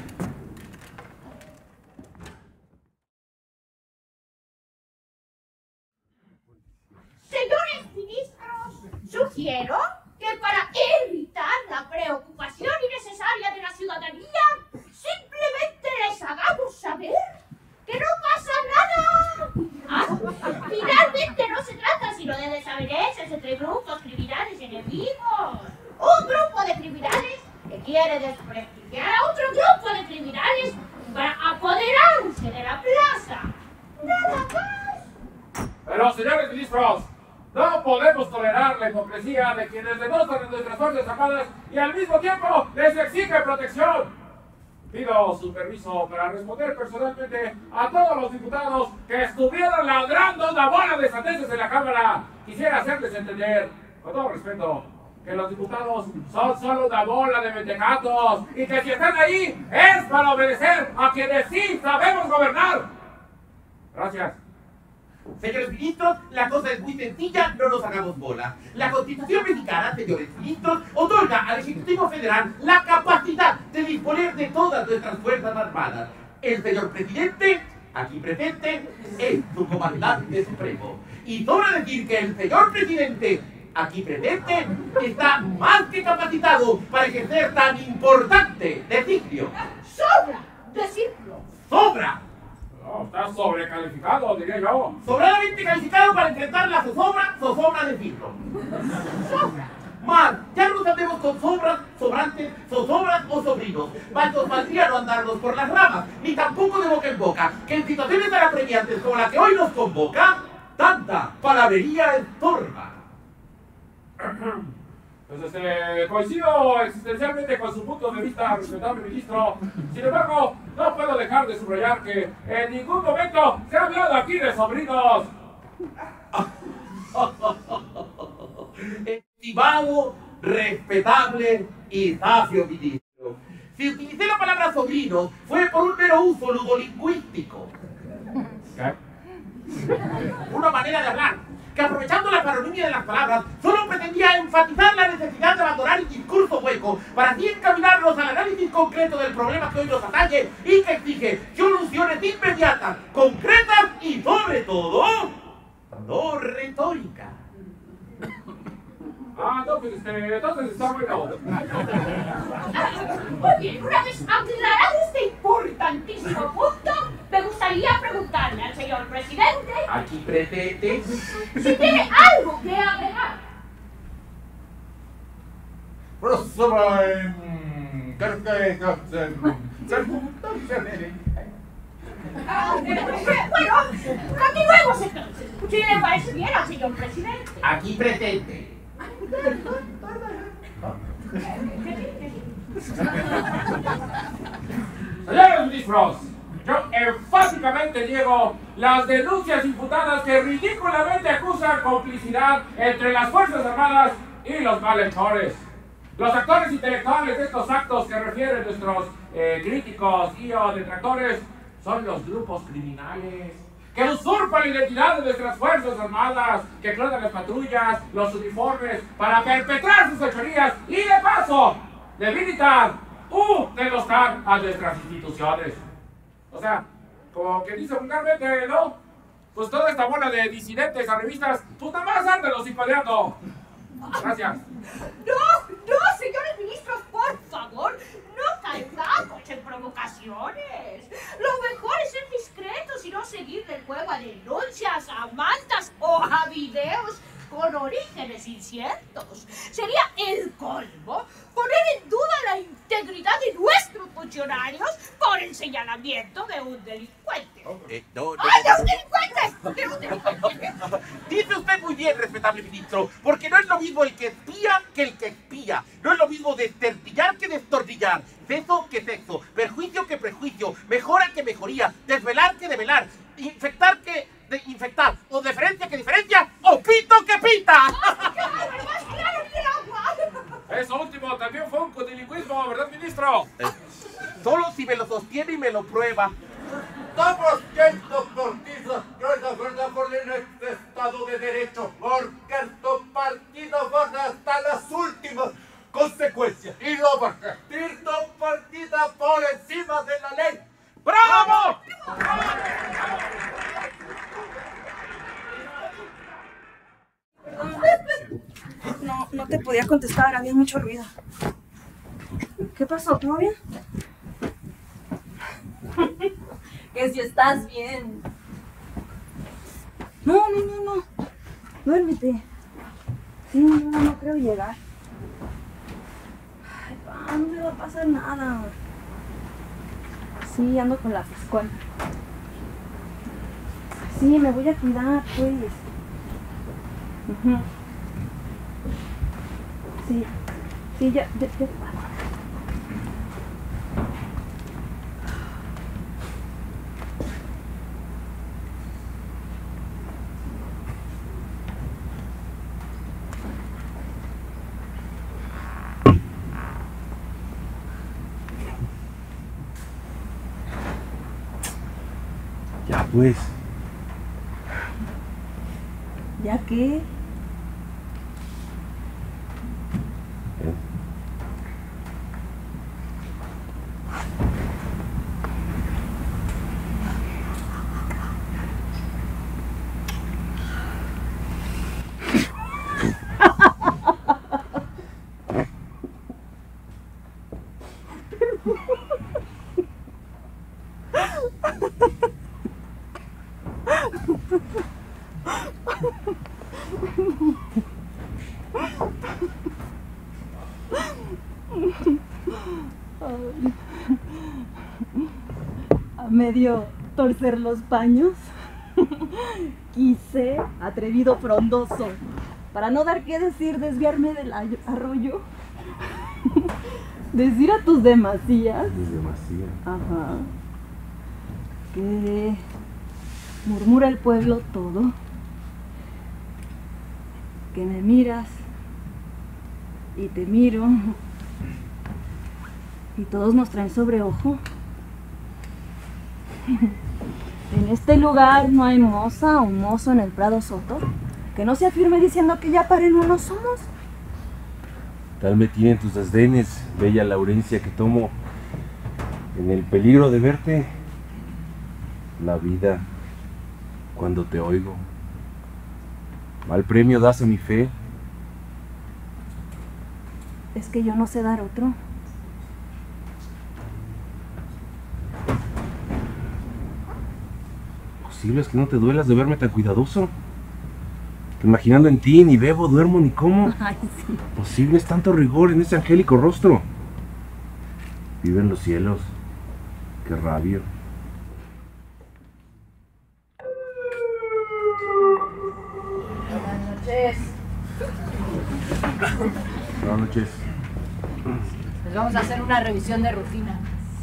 Señores ministros, sugiero que para evitar la preocupación innecesaria de la ciudadanía, simplemente les hagamos saber que no pasa nada. Ah, finalmente no se trata sino de desavenencias entre grupos criminales enemigos. Un grupo de criminales que quiere desprestigiar a otro grupo de criminales para apoderarse de la plaza. Nada más. Pero, señores ministros, no podemos tolerar la hipocresía de quienes denostan a nuestras Fuerzas Armadas y al mismo tiempo les exigen protección. Pido su permiso para responder personalmente a todos los diputados que estuvieron ladrando una bola de sandeces en la Cámara. Quisiera hacerles entender, con todo respeto, que los diputados son solo una bola de mentecatos y que si están ahí es para obedecer a quienes sí sabemos gobernar. Gracias. Señores ministros, la cosa es muy sencilla, no nos hagamos bola. La Constitución mexicana, señores ministros, otorga al Ejecutivo Federal la capacidad de disponer de todas nuestras Fuerzas Armadas. El señor presidente, aquí presente, es su comandante supremo. Y sobra decir que el señor presidente, aquí presente, está más que capacitado para ejercer tan importante designio. Sobra decirlo. ¡Sobra! No, está sobrecalificado, diría yo. Sobradamente calificado para enfrentar la zozobra, zozobra decirlo. Sobra. Más, ya no nos andemos con sobras, sobrantes, zozobras o sobrinos. Más nos valdría no andarnos por las ramas, ni tampoco de boca en boca, que en situaciones tan apremiantes como la que hoy nos convoca, tanta palabrería estorba. Pues este, coincido existencialmente con su punto de vista, respetable ministro. Sin embargo, no puedo dejar de subrayar que en ningún momento se ha hablado aquí de sobrinos. Estimado, respetable y sabio ministro, si utilicé la palabra sobrino fue por un mero uso ludolingüístico. ¿Qué? Una manera de hablar que, aprovechando la paronimia de las palabras, solo pretendía enfatizar la necesidad de abandonar el discurso hueco para así encaminarnos al análisis concreto del problema que hoy nos atañe y que exige soluciones inmediatas, concretas y, sobre todo, no retóricas. Ah, no, pues este, entonces está bueno. Muy bien, una vez aclarado este importantísimo punto, me gustaría preguntarle al señor presidente Aquí presente. si tiene algo que agregar. Bueno, continuemos entonces. Si le parece bien al señor presidente. Aquí presente. Señores ministros, yo enfáticamente niego las denuncias imputadas que ridículamente acusan complicidad entre las Fuerzas Armadas y los malhechores. Los actores intelectuales de estos actos que refieren nuestros eh, críticos y o detractores son los grupos criminales que usurpan la identidad de nuestras Fuerzas Armadas, que clonan las patrullas, los uniformes, para perpetrar sus fechorías y de paso debilitar u denostar a nuestras instituciones. O sea, como que dice vulgarmente, ¿no? Pues toda esta bola de disidentes a revistas, pues nada más ándelos hipadeando. Gracias. No, no, señores ministros, por favor, no caigamos en provocaciones. Lo mejor es ser discretos y no seguir del juego a denuncias, a mantas o a videos con orígenes inciertos. Sería el colmo poner en duda la integridad de nuestros funcionarios por el señalamiento de un delincuente. Eh, no, no, ¡Ay, de no, un delincuente! ¡De un delincuente! Dice usted muy bien, respetable ministro, porque no es lo mismo el que espía que el que espía. No es lo mismo destortillar que destortillar, sexo que sexo, perjuicio que prejuicio, mejora que mejoría, desvelar que develar, infectar que de infectar, o diferencia que diferencia, o pito que pita. Eso último también fue un cotilicuismo, ¿verdad, ministro? Eh, solo si me lo sostiene y me lo prueba. Estamos yendo cortizos, yo es la verdad por en este Estado de Derecho, porque estos partidos van hasta las últimas consecuencias. Y no va a existir dos partidas por encima de la ley. ¡Bravo! No, no te podía contestar, había mucho ruido. ¿Qué pasó? ¿Todo bien? Que si estás bien. No, no, no, no. Duérmete. Sí, no, no, no creo llegar. Ay, pa, no me va a pasar nada. Sí, ando con la fiscal. Sí, me voy a cuidar, pues. Uh-huh. Sí, sí, ya, ya, ya. Ya pues. ¿Ya qué? A medio torcer los paños, quise, atrevido frondoso, para no dar qué decir, desviarme del arroyo, decir a tus demasías, Mis demasías. ajá, que murmura el pueblo todo, que me miras y te miro y todos nos traen sobre ojo. En este lugar no hay moza o mozo en el Prado Soto que no se afirme diciendo que ya paren unos somos. Tal me tienen tus desdenes, bella Laurencia, que tomo en el peligro de verte la vida cuando te oigo. Mal premio das a mi fe. Es que yo no sé dar otro. Posible es que no te duelas de verme tan cuidadoso. Imaginando en ti, ni bebo, duermo, ni como. Ay, sí. Posible es tanto rigor en ese angélico rostro. Vive en los cielos. Qué rabia. Buenas noches. Buenas noches. Pues vamos a hacer una revisión de rutina.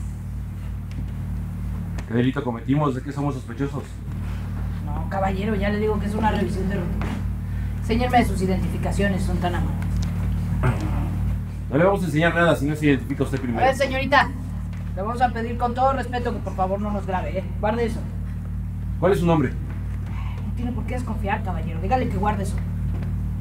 ¿Qué delito cometimos? ¿De qué somos sospechosos? No, caballero, ya le digo que es una revisión de rutina. Enséñenme sus identificaciones, son tan amables. No le vamos a enseñar nada si no se identifica usted A primero. ver, señorita, le vamos a pedir con todo respeto que por favor no nos grabe, ¿eh? Guarde eso. ¿Cuál es su nombre? No tiene por qué desconfiar, caballero. Dígale que guarde eso.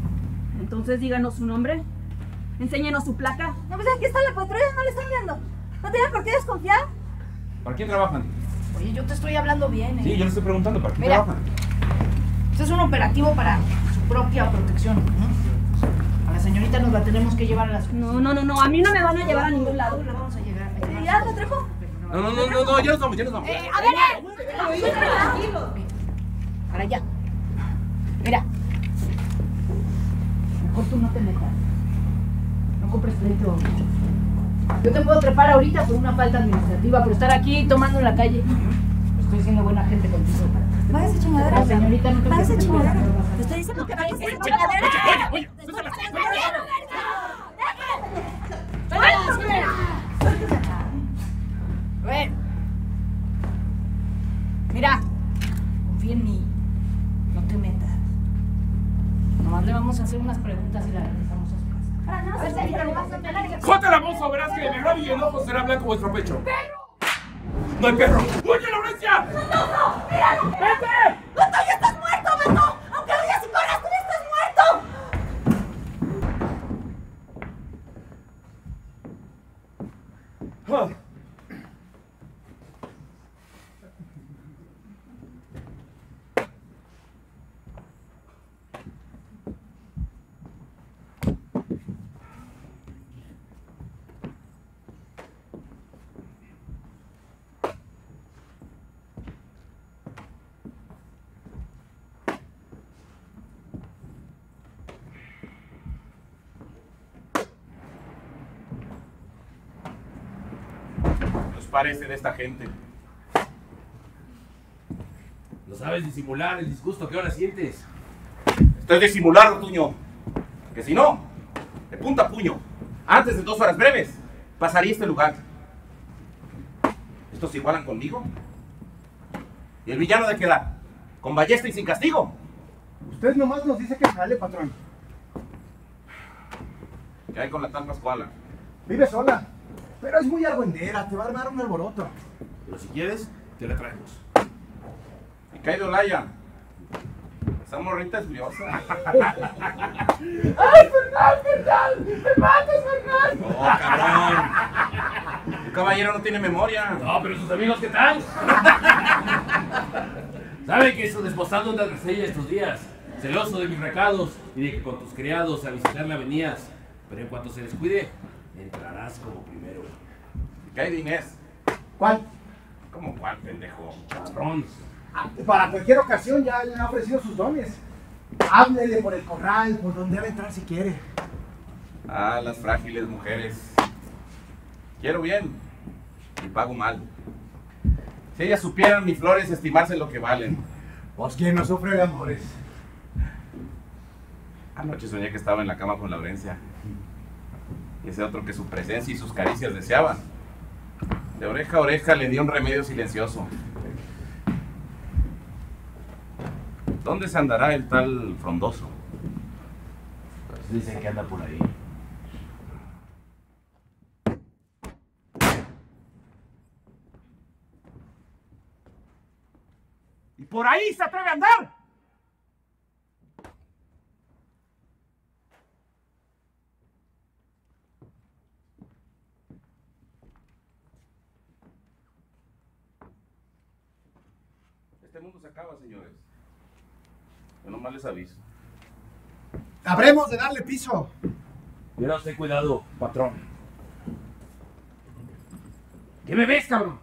Entonces díganos su nombre. Enséñenos su placa. No, pues aquí está la patrulla, no le están viendo. No tienen por qué desconfiar. ¿Para quién trabajan? Oye, yo te estoy hablando bien, ¿eh? Sí, yo le estoy preguntando, ¿para quién Mira, trabajan? este es un operativo para su propia protección, ¿no? A la señorita nos la tenemos que llevar a la ciudad. No, no, no, no, a mí no me van a llevar a ningún lado. La vamos a llegar. Sí, ya, te trepo. No, no, no, no, no, ya nos vamos, ya nos vamos. Eh, a ver, eh, tranquilo. Para allá. Mira. Mejor tú no te metas. No compres pleito. Yo te puedo trepar ahorita por una falta administrativa, por estar aquí tomando en la calle. Estoy siendo buena gente contigo. Váyase chingadera. La señorita no te Váyase preocupes. chingadera. Te estoy diciendo que váyase chingadera. Oye, oye, A ver. Mira, confía en mí. No te metas. Nomás le vamos a hacer unas preguntas y la regresamos a su casa. A ver, Sergio, pero vas a pelar. ¡Jote la moza! Verás que de verdad y el ojo será blanco vuestro pecho. ¡Perro! ¡No hay perro! ¡Oye, Laurencia! ¡No, no! ¡Míralo! ¡Vete! ¡No, tú ya estás muerto, Beto! ¡Aunque vayas y corras, tú ya estás muerto! Ah. Parece de esta gente. No sabes disimular el disgusto que ahora sientes. Esto es disimular, Tuño. Que si no, de punta a puño, antes de dos horas breves, pasaría este lugar. ¿Estos se igualan conmigo? ¿Y el villano de qué da? ¿Con ballesta y sin castigo? Usted nomás nos dice que sale, patrón. ¿Qué hay con la tal Pascuala? Vive sola, pero es muy argüendera, te va a armar un alboroto. Pero si quieres, te la traemos. ¿Y qué hay de Olaya? Esa morrita es briosa. ¡Ay, Fernán, Fernán! ¡Me matas, Fernán! ¡Oh, cabrón! Un caballero no tiene memoria. No, pero sus amigos, ¿qué tal? ¿Sabe que eso desposando anda tras ella estos días? Celoso de mis recados y de que con tus criados a visitarla venías. Pero en cuanto se descuide, entrarás como primero. ¿Qué hay de Inés? ¿Cuál? ¿Cómo cuál, pendejo? Cabrón. Ah, para cualquier ocasión ya le ha ofrecido sus dones. Háblele por el corral, por donde debe entrar si quiere. Ah, las frágiles mujeres. Quiero bien y pago mal. Si ellas supieran mis flores estimarse lo que valen. Pues quién nos sufre amores. Anoche soñé que estaba en la cama con Laurencia. Y ese otro que su presencia y sus caricias deseaban. De oreja a oreja le dio un remedio silencioso. ¿Dónde se andará el tal frondoso? Pues dicen que anda por ahí. ¡Y por ahí se atreve a andar! Este mundo se acaba, señores. Yo nomás les aviso. Habremos de darle piso. Mira usted cuidado, patrón. ¿Qué me ves, cabrón?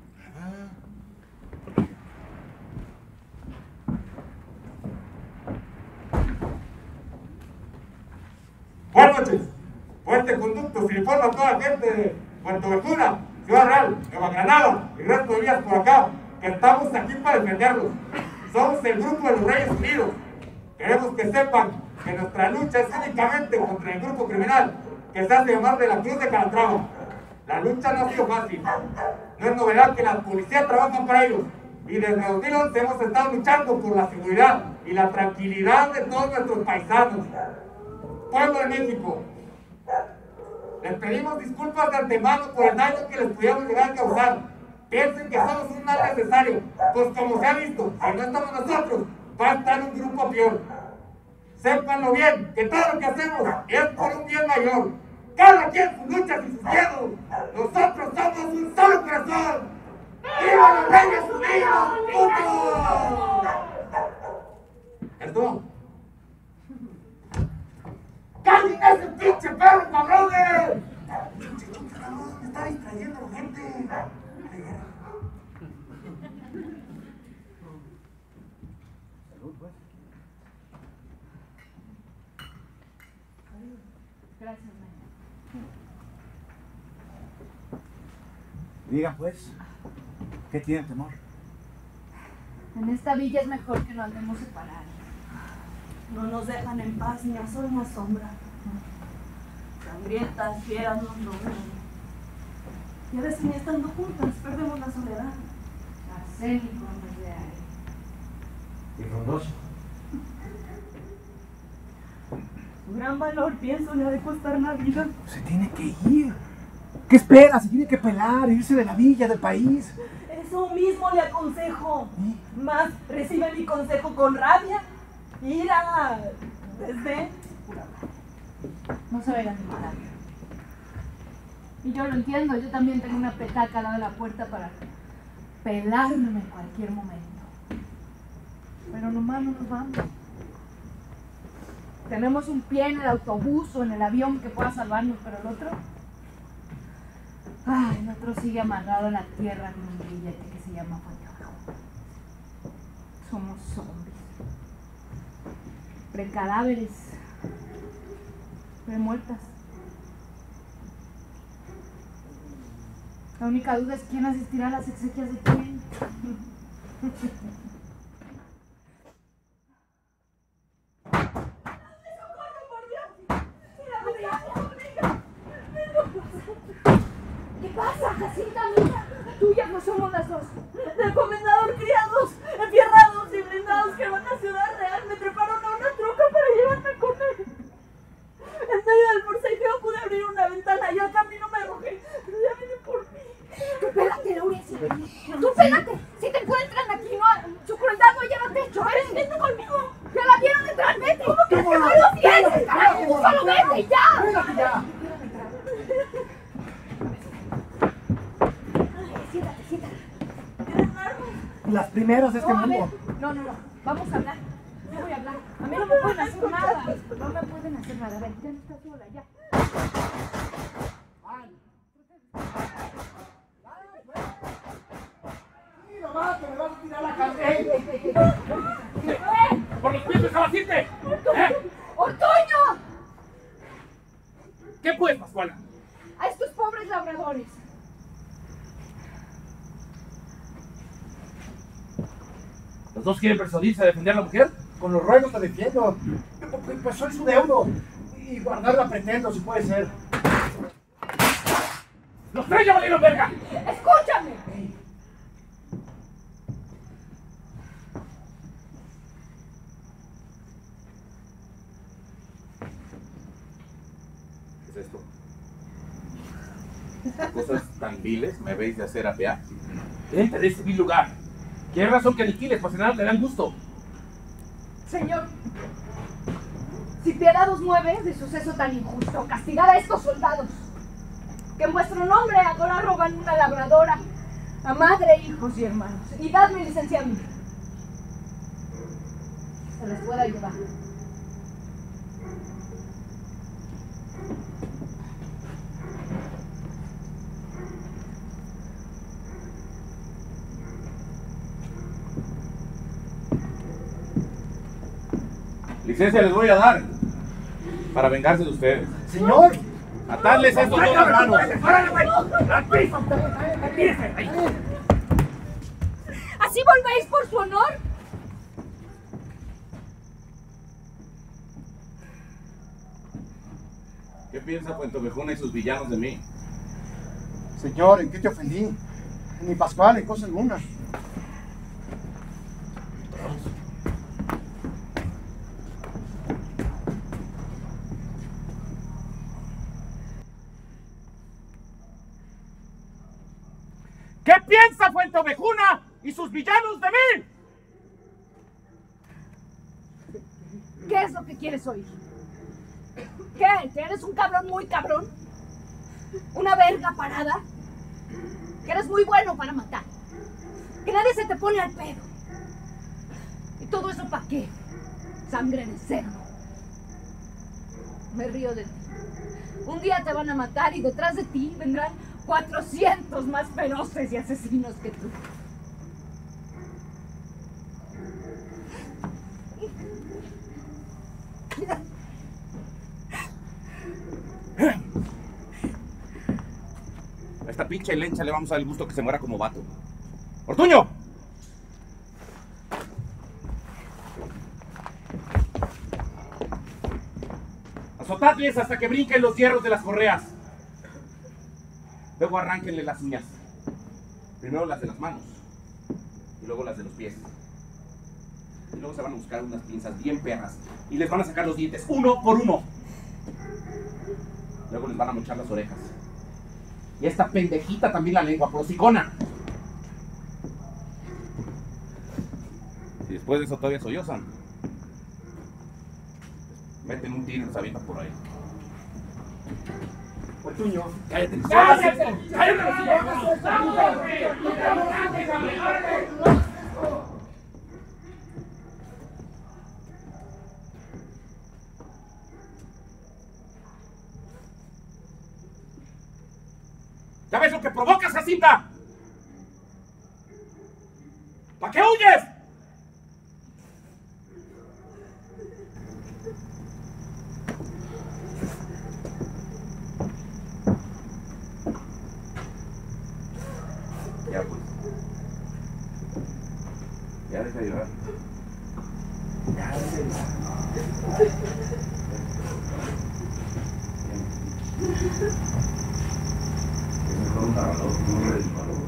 Buenas noches. Fuerte conducto, se informa a toda la gente de Puerto Ventura, Ciudad Real, Nueva Granada y resto de vías por acá, que estamos aquí para defenderlos. Somos el grupo de los Reyes Unidos. Queremos que sepan que nuestra lucha es únicamente contra el grupo criminal que se hace llamar de la Cruz de Calatrava. La lucha no ha sido fácil. No es novedad que la policía trabaja para ellos. Y desde dos mil once hemos estado luchando por la seguridad y la tranquilidad de todos nuestros paisanos. Pueblo de México, les pedimos disculpas de antemano por el daño que les pudiéramos llegar a causar. Piensen que somos un mal necesario, pues como se ha visto, si no estamos nosotros, va a estar un grupo peor. Sépanlo bien, que todo lo que hacemos es por un bien mayor. cada quien sus luchas y sus miedos. Nosotros somos un solo corazón. ¡Viva los Reyes Unidos! ¡Punto! ¿Esto? ¡Cállen ese pinche perro, cabrones! ¡Pinche chingado! ¡Me está distrayendo la gente! Salud, pues. Gracias, María. Diga, pues, ¿qué tiene temor? En esta villa es mejor que nos andemos separados. No nos dejan en paz ni a sol ni a sombra. Sangrientas, fieras nos rodean. Y a veces ni estando juntas perdemos la soledad. Arsénico en vez de aire. Y frondoso. Su gran valor, pienso, le ha de costar la vida. Se tiene que ir. ¿Qué espera? Se tiene que pelar, irse de la villa, del país. Eso mismo le aconsejo. Más recibe mi consejo con rabia, ira, desdén. No se vayan a matar. Y yo lo entiendo, yo también tengo una petaca al lado de la puerta para pelarme en cualquier momento. Pero nomás no nos vamos. Tenemos un pie en el autobús o en el avión que pueda salvarnos, pero el otro... Ay, el otro sigue amarrado a la tierra con un billete que se llama Pañuelo. Somos zombies. Precadáveres. Premuertas. La única duda es quién asistirá a las exequias de quién. ¿Qué pasa, Jacinta, mía? Tuyas no somos las dos. Del comendador criados, enfierrados y blindados que van a Ciudad Real, me treparon a una troca para llevarme con él. En medio del forcejeo pude abrir una ventana y al camino me arrojé, pero ya vienen por mí. Tú pégate, Laurecia. Tú pégate. Si te encuentran aquí, no, su crueldad no lleva techo. Ven, vente conmigo. Ya la vieron entrar, vete. ¿Cómo que no lo tienes? Carajo, solo vete, ya. Pégate ya. Siéntate, siéntate. Las primeras de este No, a ver, mundo. no, no, no. Vamos a hablar. Yo voy a hablar. A mí no me pueden hacer nada. No me pueden hacer nada. A ver, ya no estás sola, ya. ¡Sí, mamá, que me vas a tirar la cabeza! ¡Por los pies de Sabacinte! ¿Eh? ¡Ortuño! ¿Qué pues, Pascuala? A estos pobres labradores. ¿Los dos quieren persuadirse a defender a la mujer? Con los ruegos te defiendo. Pues soy su deudo. Y guardarla pretendo, si puede ser. ¡Los tres ya valieron verga! ¡Escúchame! ¿Qué es esto? ¿Cosas tan viles me veis de hacer apear? Vente de este vil lugar. ¿Qué razón que aniquiles? Pues en nada te dan gusto. Señor, si piedad os mueve de suceso tan injusto, castigad a estos soldados, que en vuestro nombre ahora roban una labradora, a madre, hijos y hermanos, y dadme licencia a mí. Se les pueda ayudar. Licencia les voy a dar para vengarse de ustedes. Señor, atarles a estos dos hermanos. ¿Así volvéis por su honor? ¿Qué piensa Puentovejuna y sus villanos de mí? señor, ¿en qué te ofendí? Ni Pascual, en cosa alguna. ¿Qué piensa Puentovejuna y sus villanos de mí? ¿Qué es lo que quieres oír? ¿Qué? ¿Que eres un cabrón muy cabrón? ¿Una verga parada? Que eres muy bueno para matar. Que nadie se te pone al pedo. ¿Y todo eso para qué? Sangre de cerdo. Me río de ti. Un día te van a matar y detrás de ti vendrán cuatrocientos más feroces y asesinos que tú. A esta pinche lencha le vamos a dar el gusto que se muera como vato. ¡Ortuño! Azotadles hasta que brinquen los hierros de las correas. Luego arránquenle las uñas. Primero las de las manos. Y luego las de los pies. Y luego se van a buscar unas pinzas bien perras. Y les van a sacar los dientes uno por uno. Luego les van a mochar las orejas. Y a esta pendejita también la lengua, por hocicona. Y después de eso todavía sollozan. Meten un tiro y se avientan por ahí. Ortuño. ¡Cállate! ¡Cállate! ¿Ya ves lo que provocas, Jacinta? ¿Para qué huyes? Ya pues. Ya deja de llorar. Ya deja de llorar. Es mejor un narrador que un redesmador.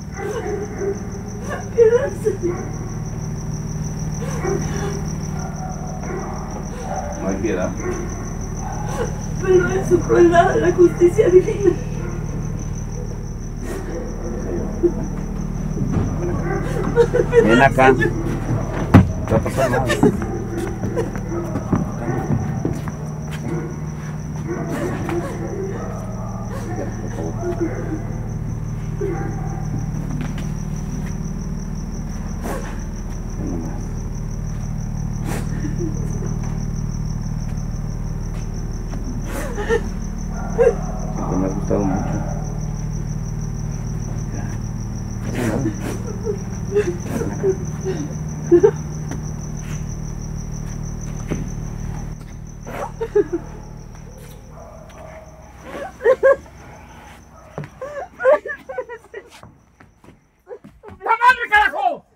No hay piedad. Pero en su crueldad la justicia divina. Ven acá. No va a pasar nada. Siempre me ha gustado mucho. ¡La madre, carajo!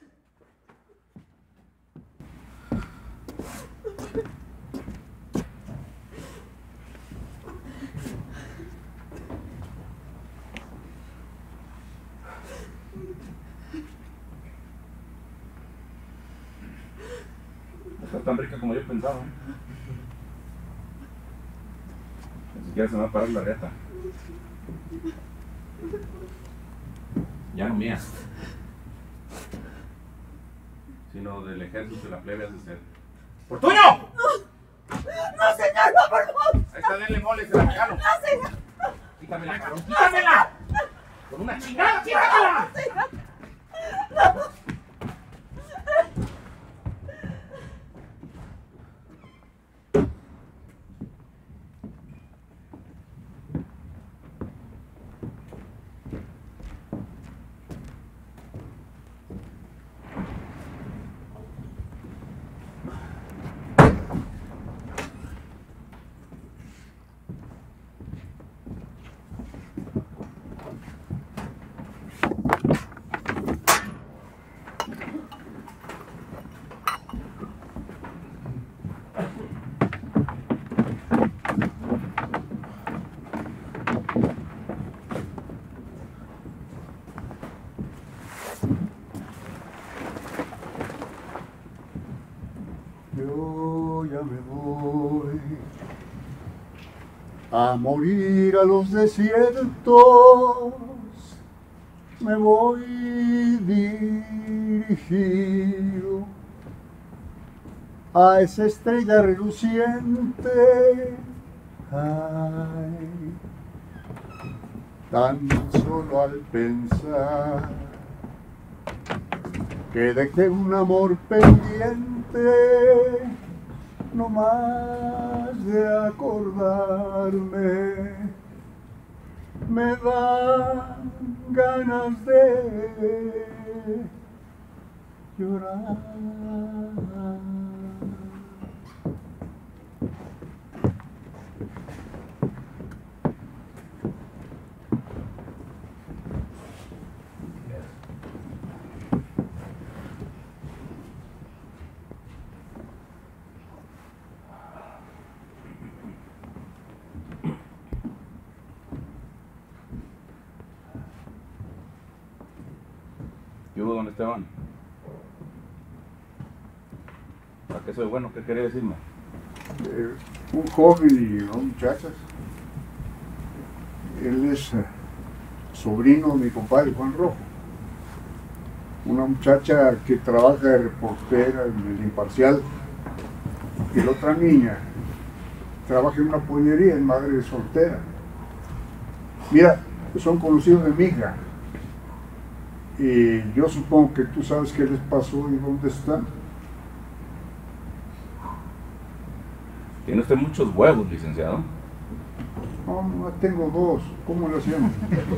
No está tan rica como yo pensaba. Ni siquiera se me va a parar la reta. Ya no mía, sino del ejército de la plebe has de ser. ¡Ortuño! ¡No, señor, no, por favor! Ahí está, denle mole, se la regalo. ¡No, señor! Quítamela, cabrón, quítamela. Con una chingada, quítamela. ¡No! Yo ya me voy a morir a los desiertos, me voy dirigido a esa estrella reluciente. Ay, tan solo al pensar que dejé un amor pendiente, no más de acordarme, me dan ganas de llorar. ¿Qué hubo, don Esteban? ¿Para qué soy bueno? ¿Qué quería decirme? Eh, un joven y dos muchachas. Él es eh, sobrino de mi compadre Juan Rojo. Una muchacha que trabaja de reportera en el Imparcial. Y la otra niña trabaja en una pollería, en madre de soltera. Mira, son conocidos de mi hija. Y yo supongo que tú sabes qué les pasó y dónde están. Tiene usted muchos huevos, licenciado. No, no, tengo dos. ¿Cómo lo hacemos?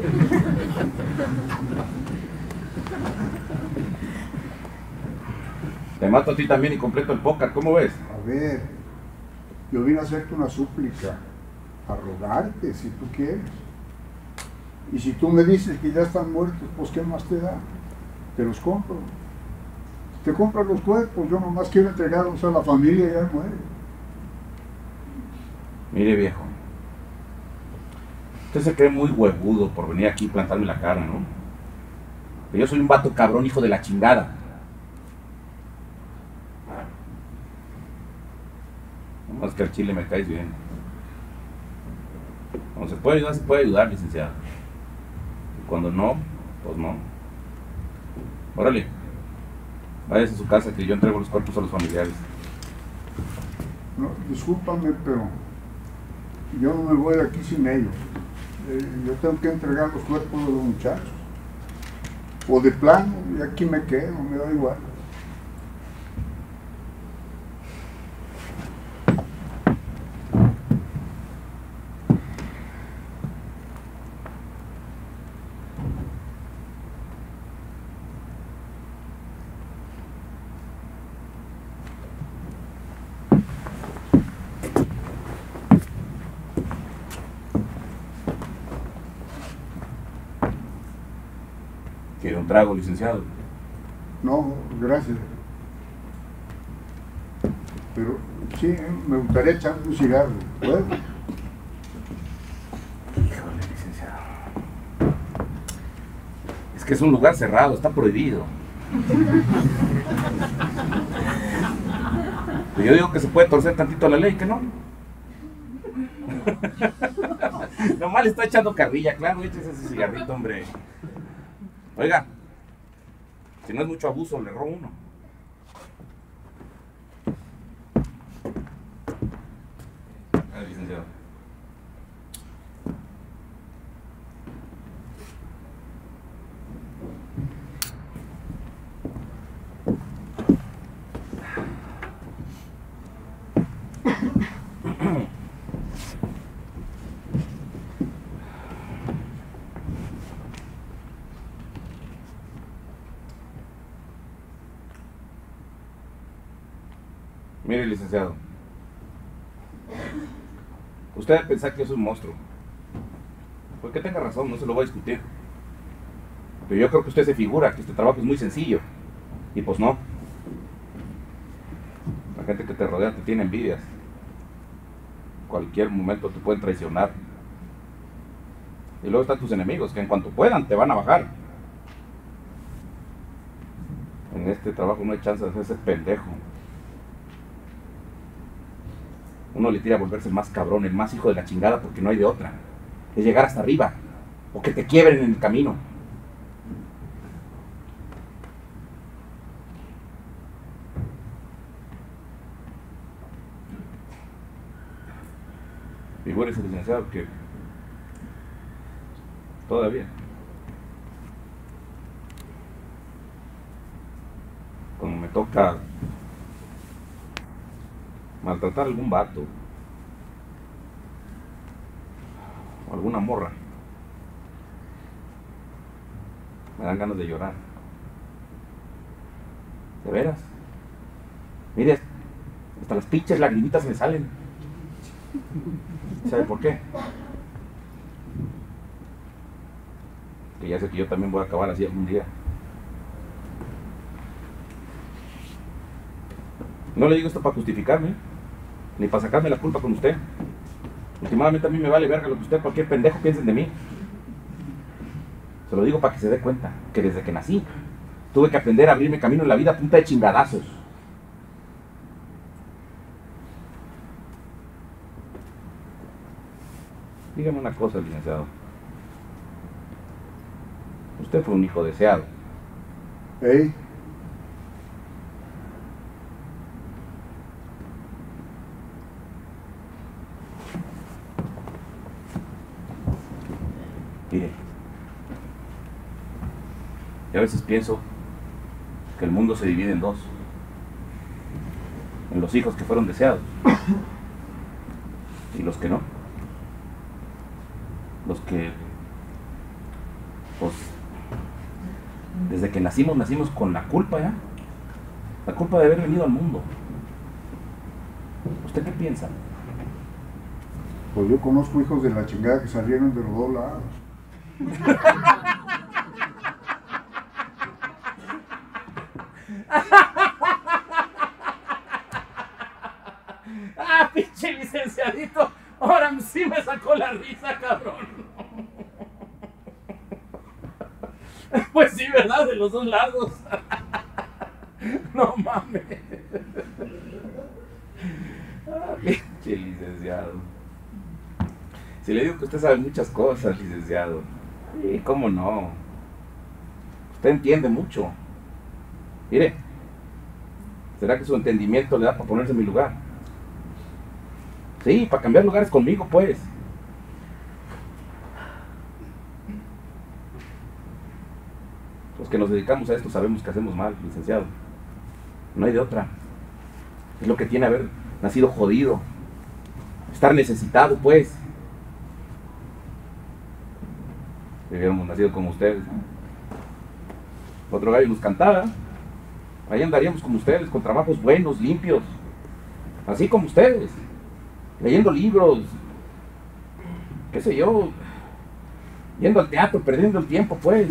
Te mato a ti también y completo el póker, ¿cómo ves? A ver, yo vine a hacerte una súplica, a rogarte si tú quieres. Y si tú me dices que ya están muertos, pues ¿qué más te da? Te los compro. Te compras los cuerpos, yo nomás quiero entregarlos a la familia y ya muere. Mire, viejo, usted se cree muy huevudo por venir aquí y plantarme la cara, ¿no? Que yo soy un vato cabrón, hijo de la chingada. Nomás que al chile me caes bien. Cuando se puede ayudar, se puede ayudar, licenciado. Y cuando no, pues no. Órale, váyase a su casa que yo entrego los cuerpos a los familiares. No, discúlpame, pero yo no me voy de aquí sin ellos. Eh, yo tengo que entregar los cuerpos de los muchachos. O de plano, y aquí me quedo, me da igual. ¿Quiere un trago, licenciado? No, gracias. Pero sí, me gustaría echar un cigarro. ¿Puedo? Híjole, licenciado. Es que es un lugar cerrado, está prohibido. Pero yo digo que se puede torcer tantito la ley, ¿que no? Nomás le está echando carrilla, claro, échese ese cigarrito, hombre. Oiga, si no es mucho abuso, le robo uno. Ah, licenciado. Mire, licenciado, usted debe pensar que yo soy un monstruo. Pues que tenga razón, no se lo voy a discutir. Pero yo creo que usted se figura que este trabajo es muy sencillo. Y pues no. La gente que te rodea te tiene envidias. En cualquier momento te pueden traicionar. Y luego están tus enemigos, que en cuanto puedan te van a bajar. En este trabajo no hay chance de hacerse pendejo. Uno le tira a volverse el más cabrón, el más hijo de la chingada, porque no hay de otra. Es llegar hasta arriba, o que te quiebren en el camino. Figúrese, licenciado, que Todavía. Cuando me toca maltratar a algún vato o alguna morra, me dan ganas de llorar. ¿De veras? Mire, hasta las pinches lagrimitas me salen. ¿Sabe por qué? Que ya sé que yo también voy a acabar así algún día. No le digo esto para justificarme, ni para sacarme la culpa con usted. Últimamente a mí me vale verga lo que usted, cualquier pendejo, piensen de mí. Se lo digo para que se dé cuenta que desde que nací tuve que aprender a abrirme camino en la vida a punta de chingadazos. Dígame una cosa, licenciado. Usted fue un hijo deseado. ¿Eh? Mire, yo a veces pienso que el mundo se divide en dos. En los hijos que fueron deseados y los que no. Los que, pues, desde que nacimos, nacimos con la culpa, ¿ya? La culpa de haber venido al mundo. ¿Usted qué piensa? Pues yo conozco hijos de la chingada que salieron de los dos lados. Ah, pinche licenciadito, ahora sí me sacó la risa, cabrón. Pues sí, ¿verdad? De los dos lados. No mames. Ah, pinche licenciado. Si le digo que usted sabe muchas cosas, licenciado. ¿Y cómo no? Usted entiende mucho. Mire, ¿será que su entendimiento le da para ponerse en mi lugar? Sí, para cambiar lugares conmigo, pues. Los que nos dedicamos a esto sabemos que hacemos mal, licenciado. No hay de otra. Es lo que tiene haber nacido jodido. Estar necesitado, pues. Si hubiéramos nacido como ustedes, otro gallo nos cantara. Ahí andaríamos como ustedes, con trabajos buenos, limpios. Así como ustedes. Leyendo libros. Qué sé yo. Yendo al teatro, perdiendo el tiempo, pues.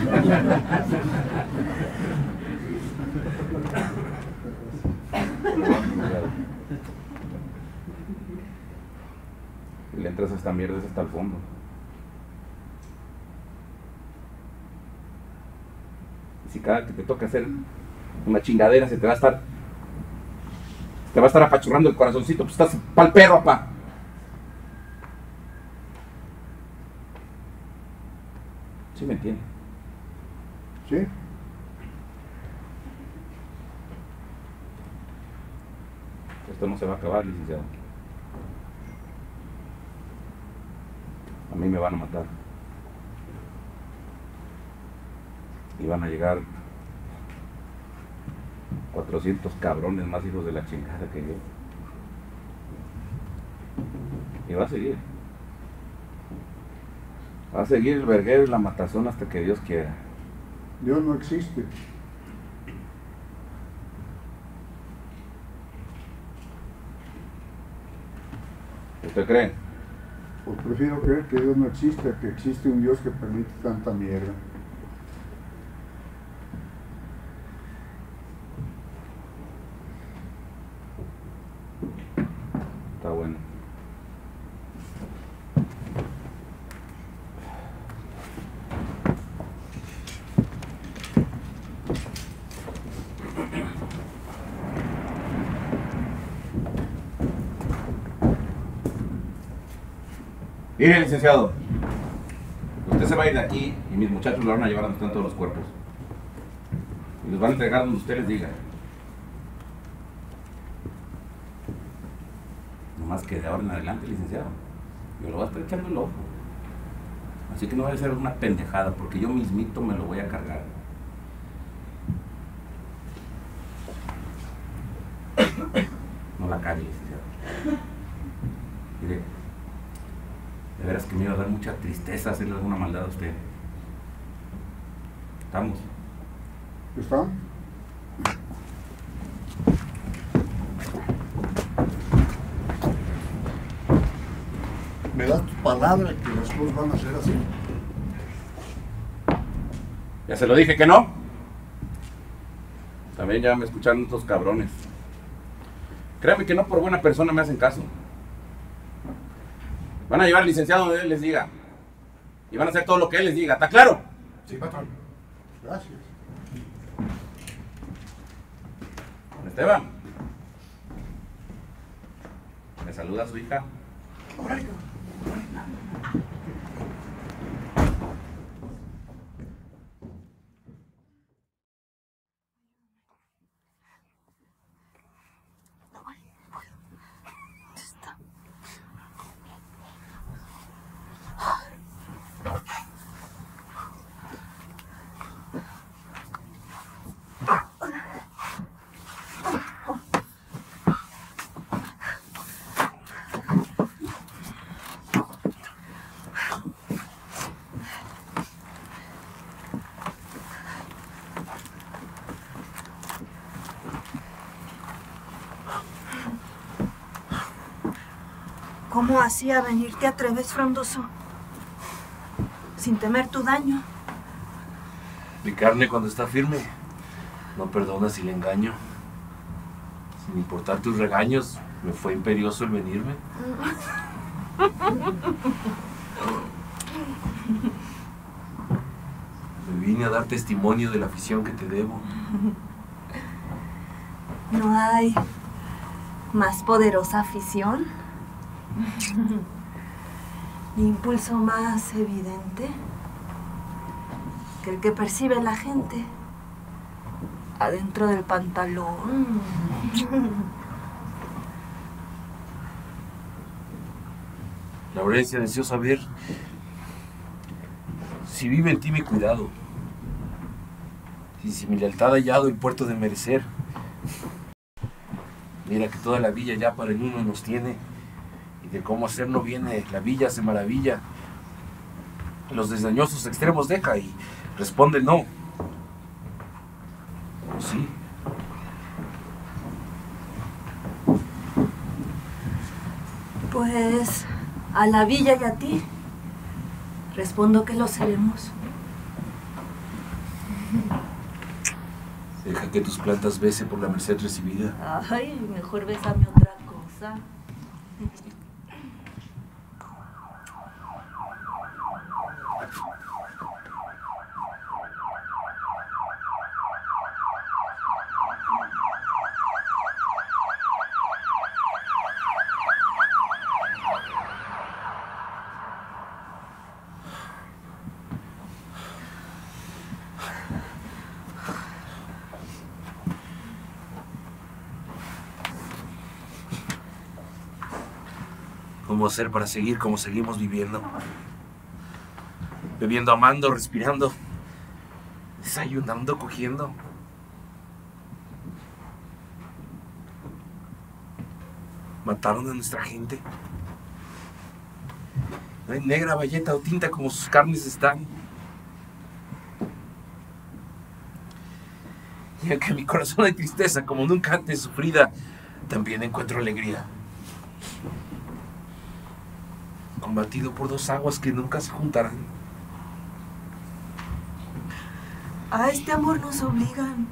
Y le entras a esta mierda hasta el fondo. Y si cada que te toca hacer una chingadera se te va a estar te va a estar apachurrando el corazoncito, pues estás pa'l perro, apá. ¿Sí me entiende? ¿Sí? Esto no se va a acabar, licenciado. A mí me van a matar. Y van a llegar cuatrocientos cabrones más hijos de la chingada que yo. Y va a seguir. Va a seguir el verguero y la matazón hasta que Dios quiera. Dios no existe. ¿Usted cree? Pues prefiero creer que Dios no existe, que existe un Dios que permite tanta mierda. Está bueno. Mire, licenciado, usted se va a ir de aquí y mis muchachos lo van a llevar a donde están todos los cuerpos. Y los van a entregar donde usted les diga. Nomás que de ahora en adelante, licenciado, yo lo voy a estar echando el ojo. Así que no voy a hacer una pendejada, porque yo mismito me lo voy a cargar. No la cague, licenciado. Mire, de veras que me iba a dar mucha tristeza hacerle alguna maldad a usted. ¿Estamos? ¿Está? ¿Me das tu palabra que las cosas van a ser así? Ya se lo dije que no. También ya me escucharon estos cabrones. Créame que no por buena persona me hacen caso. Van a llevar al licenciado donde él les diga. Y van a hacer todo lo que él les diga. ¿Está claro? Sí, patrón. Gracias. Don Esteban. ¿Me saluda a su hija? ¿Cómo así a venir te atreves, frondoso? Sin temer tu daño. Mi carne cuando está firme no perdona si le engaño. Sin importar tus regaños, me fue imperioso el venirme. Me vine a dar testimonio de la afición que te debo. ¿No hay más poderosa afición? ¿Ni impulso más evidente que el que percibe la gente adentro del pantalón? Laurencia, deseo saber si vive en ti mi cuidado, y si mi lealtad ha hallado el puerto de merecer. Mira que toda la villa ya para en uno nos tiene, y de cómo hacer no viene, la villa se maravilla. Los desdeñosos extremos deja y responde no. ¿O sí? Pues a la villa y a ti respondo que lo seremos. Deja que tus plantas bese por la merced recibida. Ay, mejor bésame otra cosa. ¿Cómo hacer para seguir como seguimos viviendo? Bebiendo, amando, respirando, desayunando, cogiendo. Mataron a nuestra gente. No hay negra bayeta o tinta como sus carnes están. Y aunque mi corazón hay tristeza como nunca antes sufrida, también encuentro alegría. Combatido por dos aguas que nunca se juntarán. A este amor nos obligan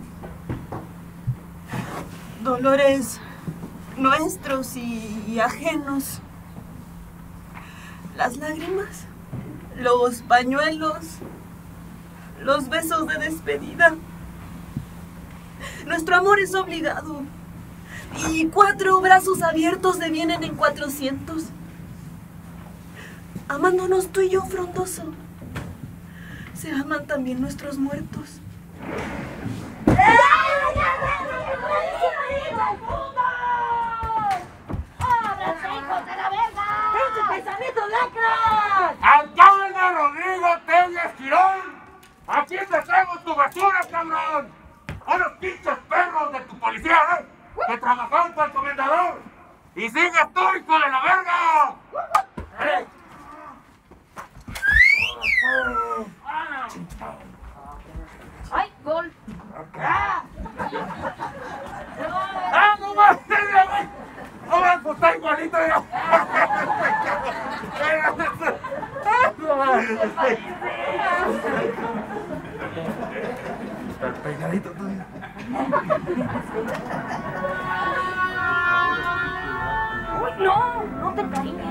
dolores nuestros y, y ajenos. Las lágrimas, los pañuelos, los besos de despedida. Nuestro amor es obligado y cuatro brazos abiertos devienen en cuatrocientos. Amándonos tú y yo, frondoso, se aman también nuestros muertos. ¡Ábranse, hijos de la verga! ¡Pinches paisanitos lacras! ¡Al cabo del narro! unos pinches perros de tu policía, ¿eh? Que trabajaron para el comendador. Y sigues tú, hijo de la verga. ¿Eh? ¡Ay, gol! ¡Ah! ¡Ah, no más! ¡No más! ¡Pues está igualito yo! Está peinadito todavía. ¡Uy, no! ¡No te peines!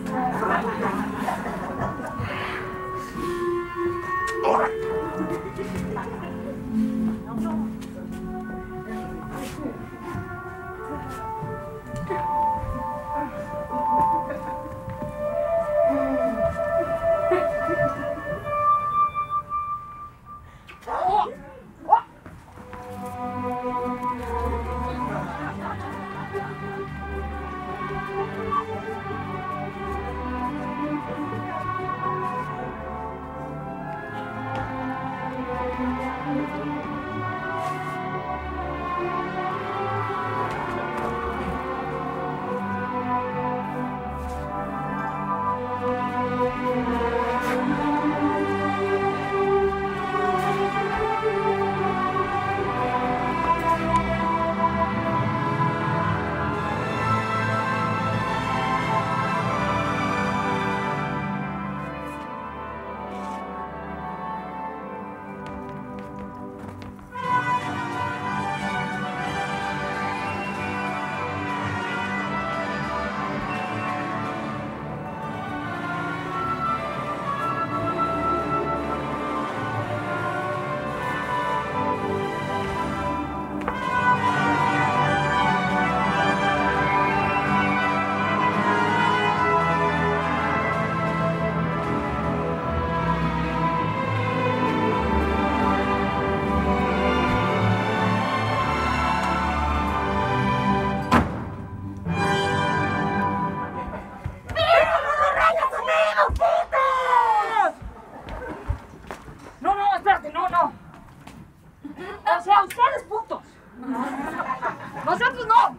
Nosotros no.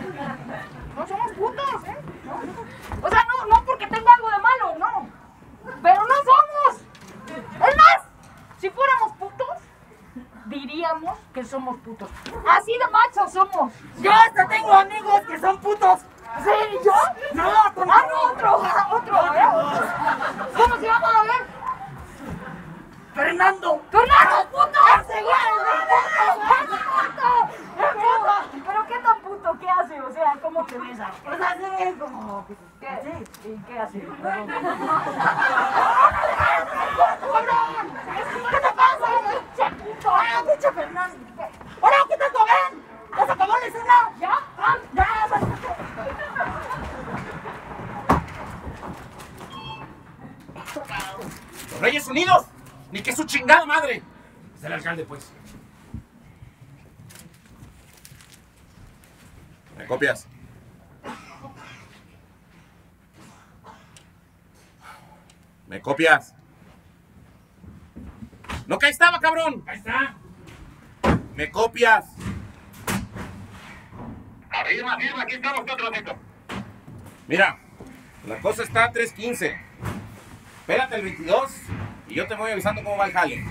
No somos putos, ¿eh? ¿No? O sea, no, no porque tenga algo de malo, no. Pero no somos. Es más, si fuéramos putos, diríamos que somos putos. Así de machos somos. Yo hasta tengo amigos que son putos. ¿Sí? ¿Yo? No, tú no. Ah, no, otro, otro, ¿eh? ¿Cómo se llama? A ver. Fernando. ¡Fernando, puto! ¡Ese güey! ¡Puto! ¿Pero qué tan puto? ¿Qué hace? O sea, ¿cómo te besa? Pues así, como... ¿Qué? ¿Y qué hace? ¿Qué te pasa? ¡Che puto! ¡Ah, pinche Fernando! ¡Ahora, qué te comen! ¡Ya se acabó la escena! ¿Ya? ¿Ah? ¡Ya! ¡Los Reyes Unidos! ¡Ni que su chingada madre! Es el alcalde, pues. ¿Me copias? ¿Me copias? ¡No, que ahí estaba, cabrón! ¡Ahí está! ¿Me copias? Arriba, arriba, aquí estamos otro ratito. Mira, la cosa está a tres quince. Espérate el veintidós y yo te voy avisando cómo va el jale.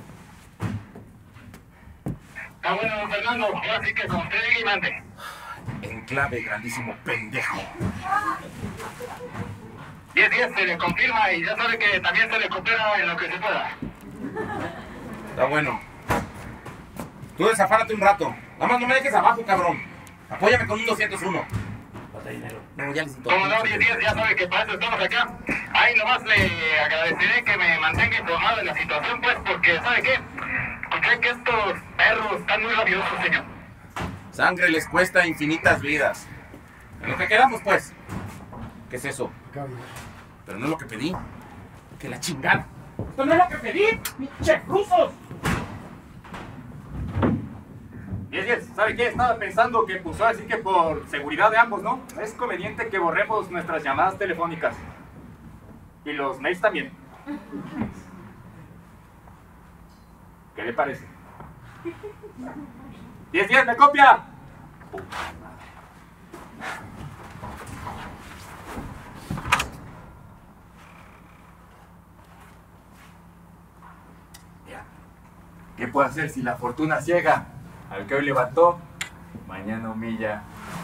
Está bueno, don Fernando. Ahora sí que como usted diga y mande. Enclave, grandísimo pendejo. diez diez se le confirma y ya sabe que también se le coopera en lo que se pueda. Está bueno. Tú desafárate un rato. Nada más no me dejes abajo, cabrón. Apóyame con un doscientos uno. Falta dinero. No, ya necesito. Como no, diez diez, ya sabe que para eso estamos acá. Ahí nomás le agradeceré que me mantenga informado de la situación, pues, porque, ¿sabe qué? Escuché que estos perros están muy rabiosos, señor. Sangre les cuesta infinitas vidas. En lo que quedamos, pues. ¿Qué es eso? Pero no es lo que pedí. Que la chingada. Esto no es lo que pedí, pinches rusos. diez diez, ¿sabe qué? Estaba pensando que pues así que por seguridad de ambos, ¿no? Es conveniente que borremos nuestras llamadas telefónicas. Y los mails también. ¿Qué le parece? diez diez, ¿me copia? Mira, ¿qué puedo hacer si la fortuna ciega? Al que hoy levantó, mañana humilla.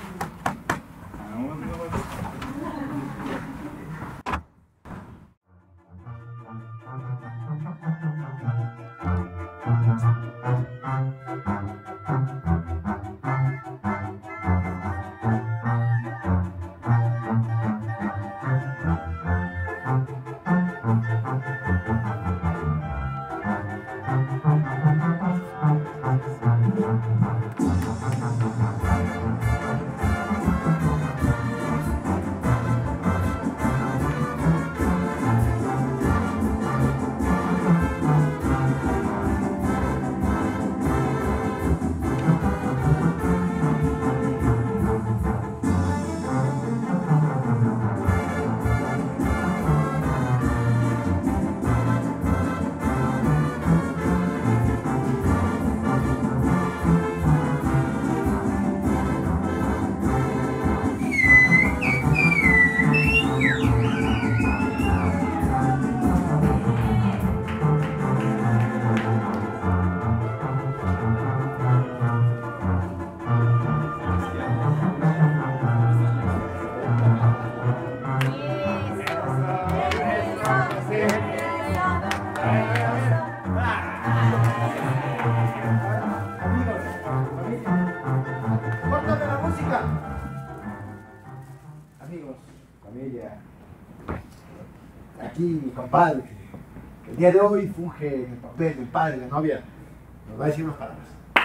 Aquí mi compadre, que, que el día de hoy funge en el papel del padre de la novia, nos va a decir unas palabras.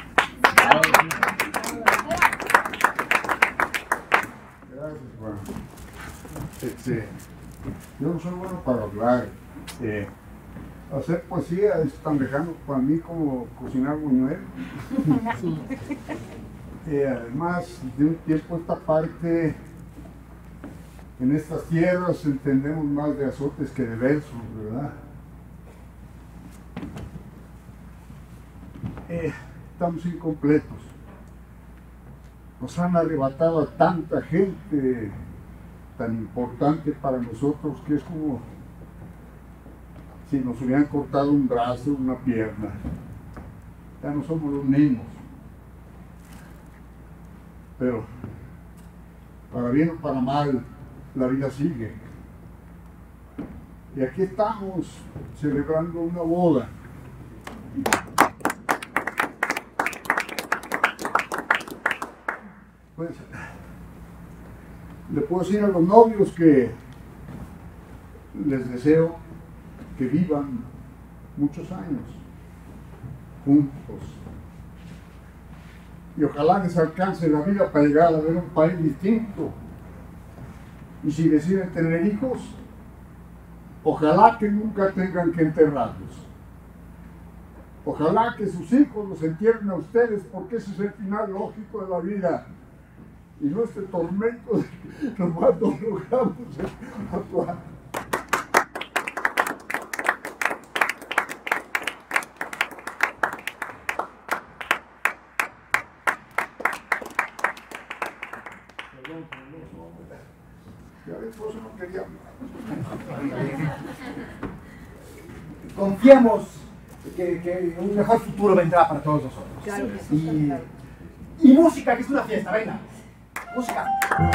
Gracias, Juan. Este, yo no soy bueno para hablar. Eh, hacer poesía es tan lejano para mí como cocinar buñuelos. Eh, además, de un tiempo a esta parte, en estas tierras entendemos más de azotes que de versos, ¿verdad? Eh, estamos incompletos. Nos han arrebatado a tanta gente tan importante para nosotros que es como si nos hubieran cortado un brazo, una pierna. Ya no somos los mismos. Pero, para bien o para mal, la vida sigue. Y aquí estamos celebrando una boda. Pues, le puedo decir a los novios que les deseo que vivan muchos años juntos. Y ojalá les alcance la vida para llegar a ver un país distinto. Y si deciden tener hijos, ojalá que nunca tengan que enterrarlos. Ojalá que sus hijos los entierren a ustedes, porque ese es el final lógico de la vida. Y no este tormento de que nomás nos logramos actuar. No quería... Confiemos que, que un mejor futuro vendrá para todos nosotros. Claro que sí. Y, y música, que es una fiesta, venga. Música.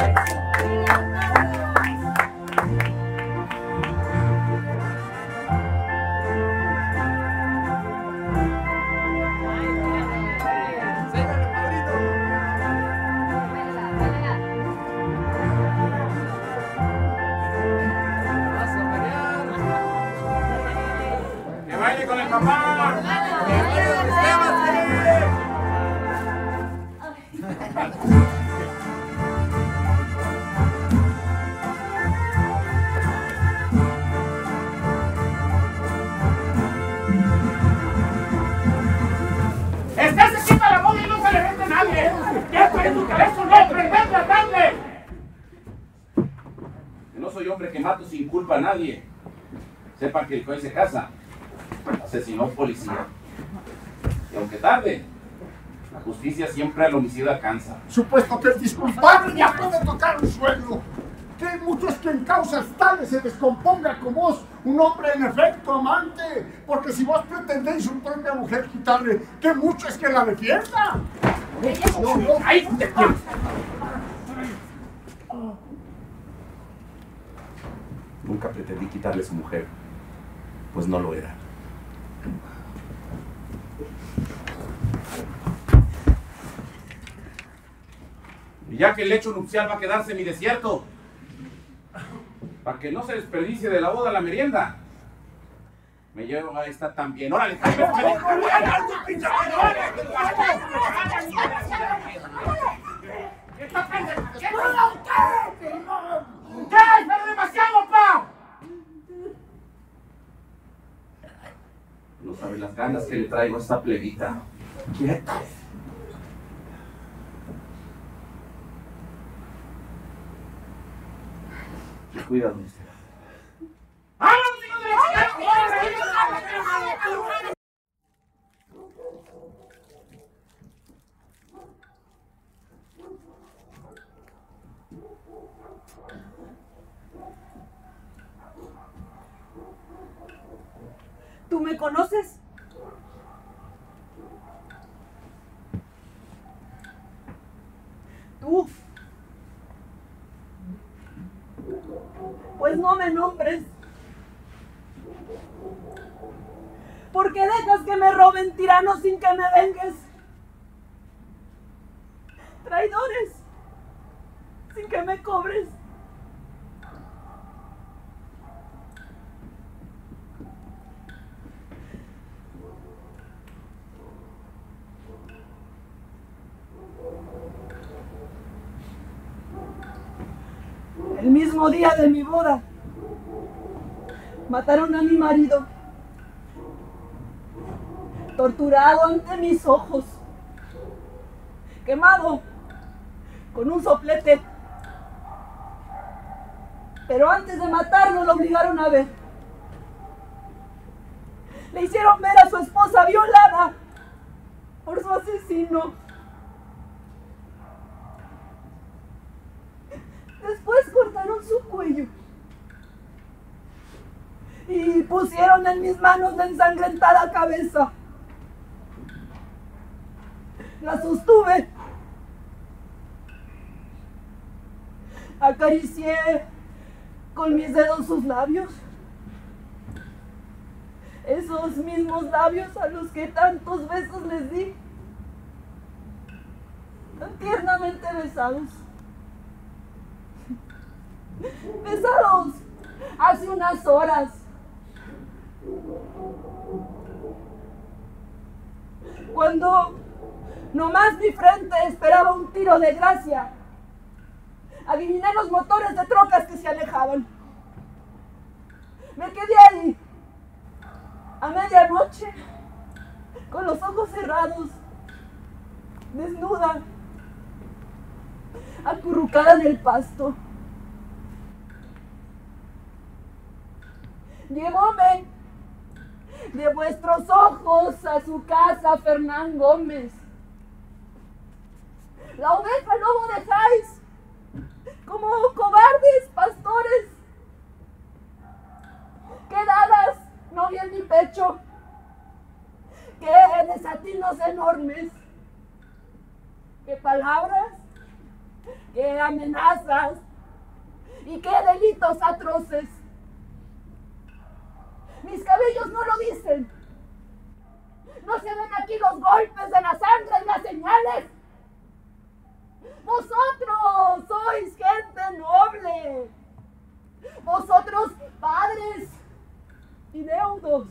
Hombre que mato sin culpa a nadie. Sepa que el que hoy se casa asesinó a un policía. Y aunque tarde, justicia siempre al homicidio alcanza. Supuesto que el disculpable ya puede tocar un sueldo. Que mucho es que en causas tales se descomponga como vos, un hombre en efecto amante. Porque si vos pretendéis un propia mujer quitarle, que mucho es que la defienda. No, no, ahí te quiero. Nunca pretendí quitarle su mujer, pues no lo era. Y ya que el lecho nupcial va a quedarse en mi desierto, para que no se desperdicie de la boda la merienda, me llevo a esta también. ¡Órale, Jaime! ¿Qué? ¡Pero demasiado, pa! No sabe las ganas que le traigo a esta plebita. Quieta. Cuidado, usted. ¿Tú me conoces? ¿Tú? Pues no me nombres. ¿Por qué dejas que me roben tiranos sin que me vengues? Traidores, sin que me cobres. El mismo día de mi boda, mataron a mi marido, torturado ante mis ojos, quemado con un soplete. Pero antes de matarlo lo obligaron a ver. Le hicieron ver a su esposa violada por su asesino. Después cortaron su cuello y pusieron en mis manos la ensangrentada cabeza. La sostuve, acaricié con mis dedos sus labios, esos mismos labios a los que tantos besos les di, tan tiernamente besados. Besados hace unas horas. Cuando nomás mi frente esperaba un tiro de gracia, adiviné los motores de trocas que se alejaban. Me quedé ahí, a medianoche, con los ojos cerrados, desnuda, acurrucada en el pasto. Llevóme de vuestros ojos a su casa, Fernán Gómez. La oveja lobo dejáis como cobardes pastores. Qué dadas no vi en mi pecho, qué desatinos enormes, qué palabras, qué amenazas y qué delitos atroces. Mis cabellos no lo dicen. No se ven aquí los golpes de la sangre y las señales. Vosotros sois gente noble. Vosotros padres y deudos.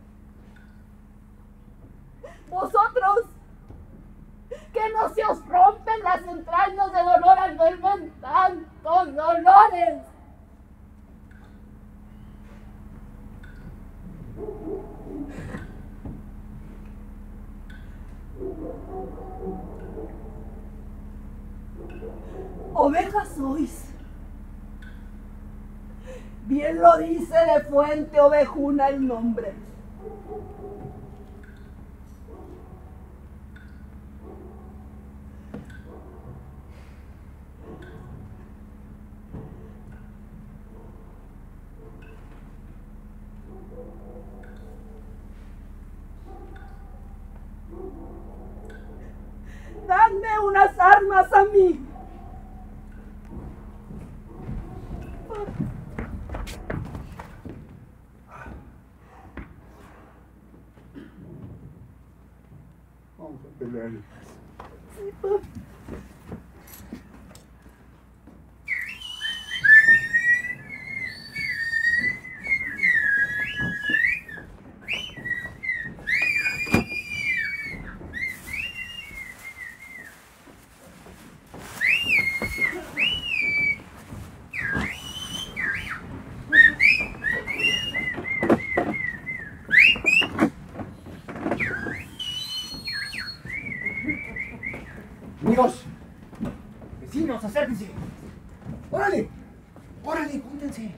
Vosotros que no se os rompen las entrañas de dolor al verme tantos dolores. Ovejas sois. Bien lo dice de Fuente Ovejuna el nombre. Dadme unas armas a mí. Vamos a pelear. Sí, papi. Amigos, vecinos, acérquense. ¡Órale! ¡Órale, júntense!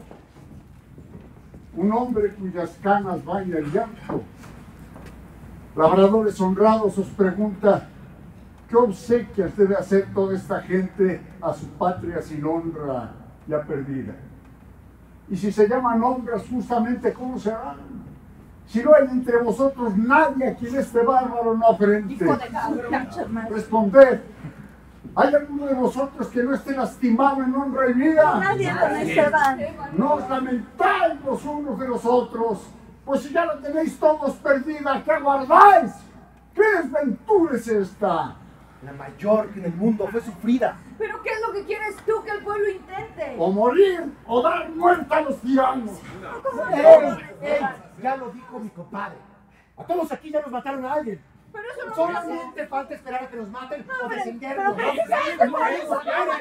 Un hombre cuyas canas baña el llanto. Labradores honrados os pregunta, ¿qué obsequias debe hacer toda esta gente a su patria sin honra ya perdida? Y si se llaman honras, justamente, ¿cómo se harán? Si no hay entre vosotros nadie a quien este bárbaro no afrente. Hijo de cabrón. Responded, ¿hay alguno de vosotros que no esté lastimado en honra y vida? Nadie con Esteban. No os lamentáis los unos de los otros, pues si ya lo tenéis todos perdida, ¿qué aguardáis? ¿Qué desventura es esta? La mayor que en el mundo fue sufrida. ¿Pero qué es lo que quieres tú que el pueblo intente? O morir o dar muerte a los tiranos. ¡Ey! ¡Ey! Ya lo dijo mi compadre. A todos aquí ya nos mataron a alguien. Pero eso no Solamente falta esperar a que nos maten o descendernos. pero precisamente por eso,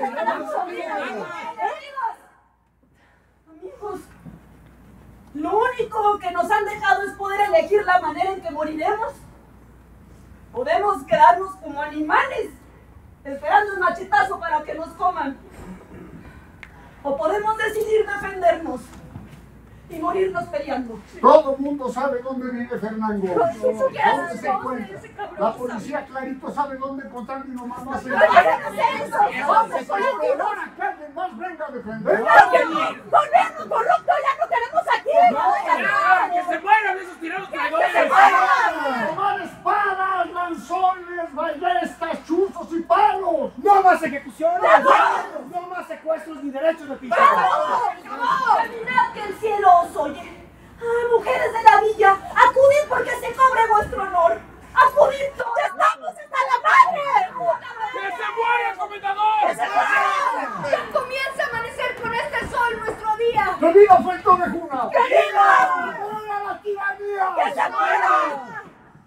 amigos, lo único que nos han dejado es poder elegir la manera en que moriremos. Podemos quedarnos como animales, esperando un machetazo para que nos coman. O podemos decidir defendernos y morirnos peleando. Todo el mundo sabe dónde vive Fernando. Eso que ¿Dónde haces, se ¿dónde? encuentra? Ese cabrón La no policía clarito sabe dónde encontrarlo y nomás no hace ¡No nada. vayan a hacer eso! Entonces, ahora que alguien más venga a defender. ¡Gobierno corrupto! ¡Ya no queremos aquí! ¡Que se mueran esos tiranos traidores! ¡Tomar espadas, lanzones, ballestas, chuzos y palos! ¡No más ejecuciones! ¡No más secuestros ni derechos de piso! ¡Caminad que el cielo os oye! ¡Ah, mujeres de la villa! ¡Acudid porque se cobre vuestro honor! ¡Acudid todos! ¡Estamos hasta la madre! ¡Que se muera, comendador! ¡Que se muera! ¡Ya comienza a amanecer con este sol nuestro día! ¡Que viva Fuente Ovejuna! ¡Que viva! ¡Muera la tiranía! ¡Que se muera!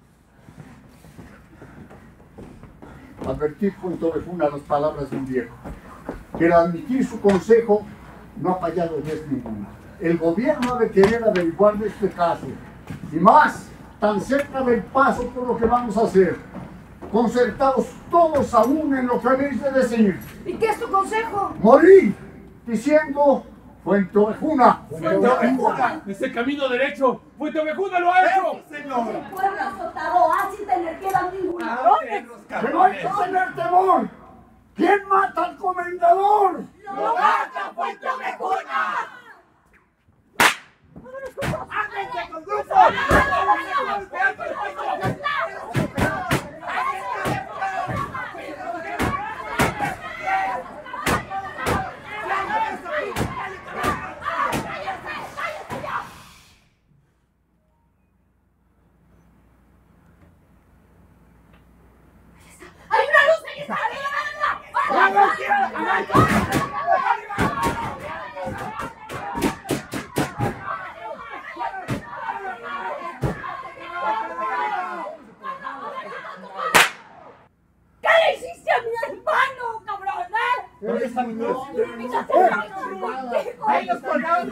Advertir Fuente Ovejuna las palabras de un viejo, que al admitir su consejo no ha fallado vez ninguna. El gobierno ha de querer averiguar de este caso, y más, tan cerca del paso por lo que vamos a hacer. Concertados todos aún en lo que habéis de decir. ¿Y qué es tu consejo? Morir diciendo Fuente Ovejuna. ¡Fuente Ovejuna! ¡Ese camino derecho! ¡Fuente Ovejuna lo ha hecho! El pueblo azotado ha sin tener que dar ninguna orden. ¡Que no hay que tener temor! ¿Quién mata al comendador? ¡Lo mata Fuente Ovejuna! ¡Ándate con grupo! ¡Hay una luz en esta ¿Qué le hiciste a mi hermano, cabrón? ¿Dónde está mi Dios? ¡Ahí los colgados!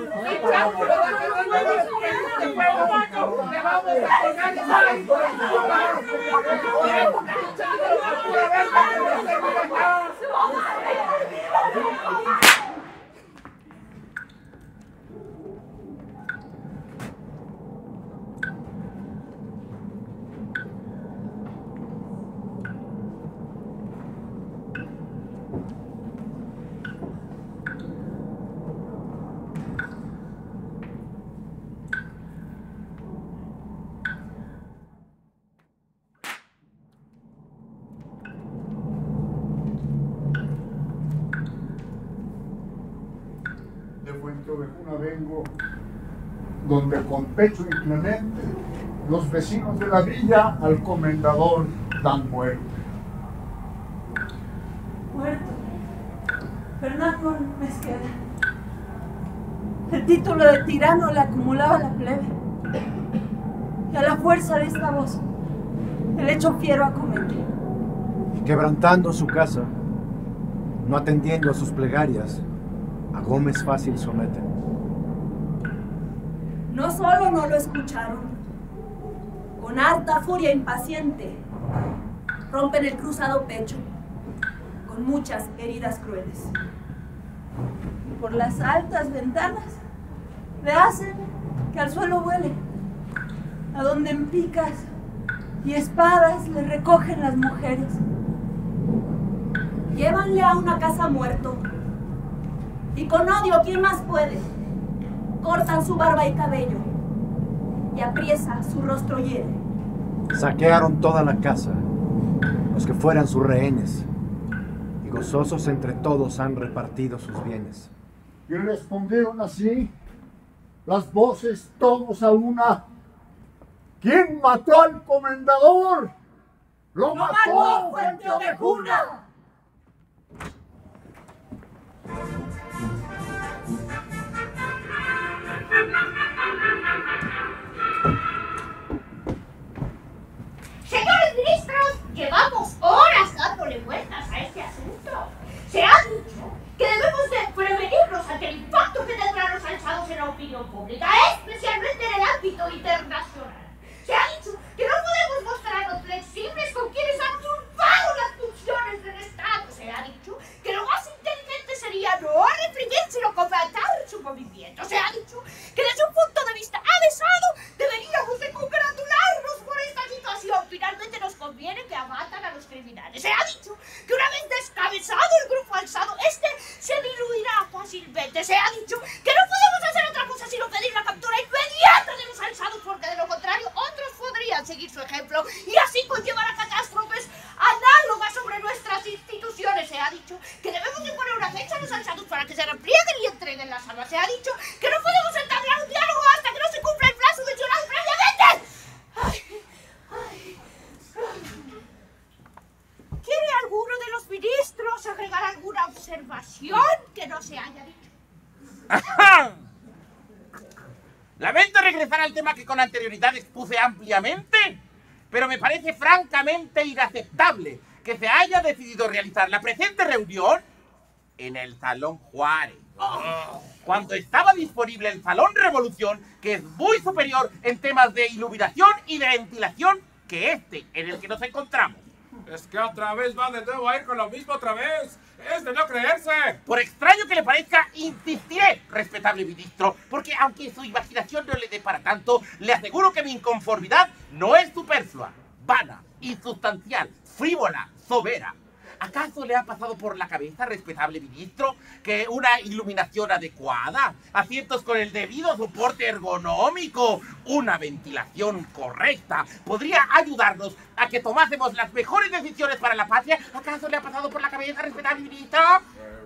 Puerto Ovejuna vengo, donde con pecho inclemente los vecinos de la villa al comendador dan muerte. Muerto. Fernando Mezqueda. El título de tirano le acumulaba a la plebe. Y a la fuerza de esta voz, el hecho fiero acomete. Quebrantando su casa, no atendiendo a sus plegarias, a Gómez fácil someten. No solo no lo escucharon, con harta furia impaciente, rompen el cruzado pecho, con muchas heridas crueles. Y por las altas ventanas le hacen que al suelo vuele, a donde en picas y espadas le recogen las mujeres. Llévanle a una casa muerto, y con odio, ¿quién más puede? Cortan su barba y cabello, y apriesa su rostro hiere. Saquearon toda la casa, los que fueran sus rehenes, y gozosos entre todos han repartido sus bienes. Y respondieron así las voces todos a una: ¿quién mató al comendador? ¡Lo, ¡Lo mató, mató Fuente Ovejuna! Señores ministros, llevamos horas dándole vueltas a este asunto. Se ha dicho que debemos de prevenirnos ante el impacto que tendrán los alzados en la opinión pública, especialmente en el ámbito internacional. Se ha dicho que no podemos mostrarnos flexibles con quienes han turbado las funciones del Estado. Se ha dicho que lo más inteligente sería no reprimir, sino combatar su movimiento. Se ha dicho que desde un punto de vista avesado deberíamos de congratularnos por esta situación. Finalmente nos conviene que abatan a los criminales. Se ha dicho que una vez descabezado el grupo alzado, este se diluirá fácilmente. Se ha dicho que no podemos hacer otra cosa sino pedir la captura inmediata de los alzados, porque de lo contrario otros podrían seguir su ejemplo y así conllevar a catástrofes análogas sobre nuestras instituciones. Se ha dicho que debemos de poner una fecha a los alzados para que se replieguen y entreguen las armas. Se ha dicho que no podemos entablar un diálogo hasta que no se cumpla el plazo mencionado previamente. Ay, ay, ay. ¿Quiere alguno de los ministros agregar alguna observación que no se haya dicho? ¡Ajá! Lamento regresar al tema que con anterioridad expuse ampliamente, pero me parece francamente inaceptable que se haya decidido realizar la presente reunión en el Salón Juárez, oh, cuando estaba disponible el Salón Revolución, que es muy superior en temas de iluminación y de ventilación que este en el que nos encontramos. Es que otra vez va de nuevo a ir con lo mismo otra vez. Es de no creerse. Por extraño que le parezca, insistiré, respetable ministro, porque aunque su imaginación no le dé para tanto, le aseguro que mi inconformidad no es superflua, vana, insustancial, frívola, sobera. ¿Acaso le ha pasado por la cabeza, respetable ministro, que una iluminación adecuada, asientos con el debido soporte ergonómico, una ventilación correcta, podría ayudarnos a que tomásemos las mejores decisiones para la patria? ¿Acaso le ha pasado por la cabeza, respetable ministro? Ah,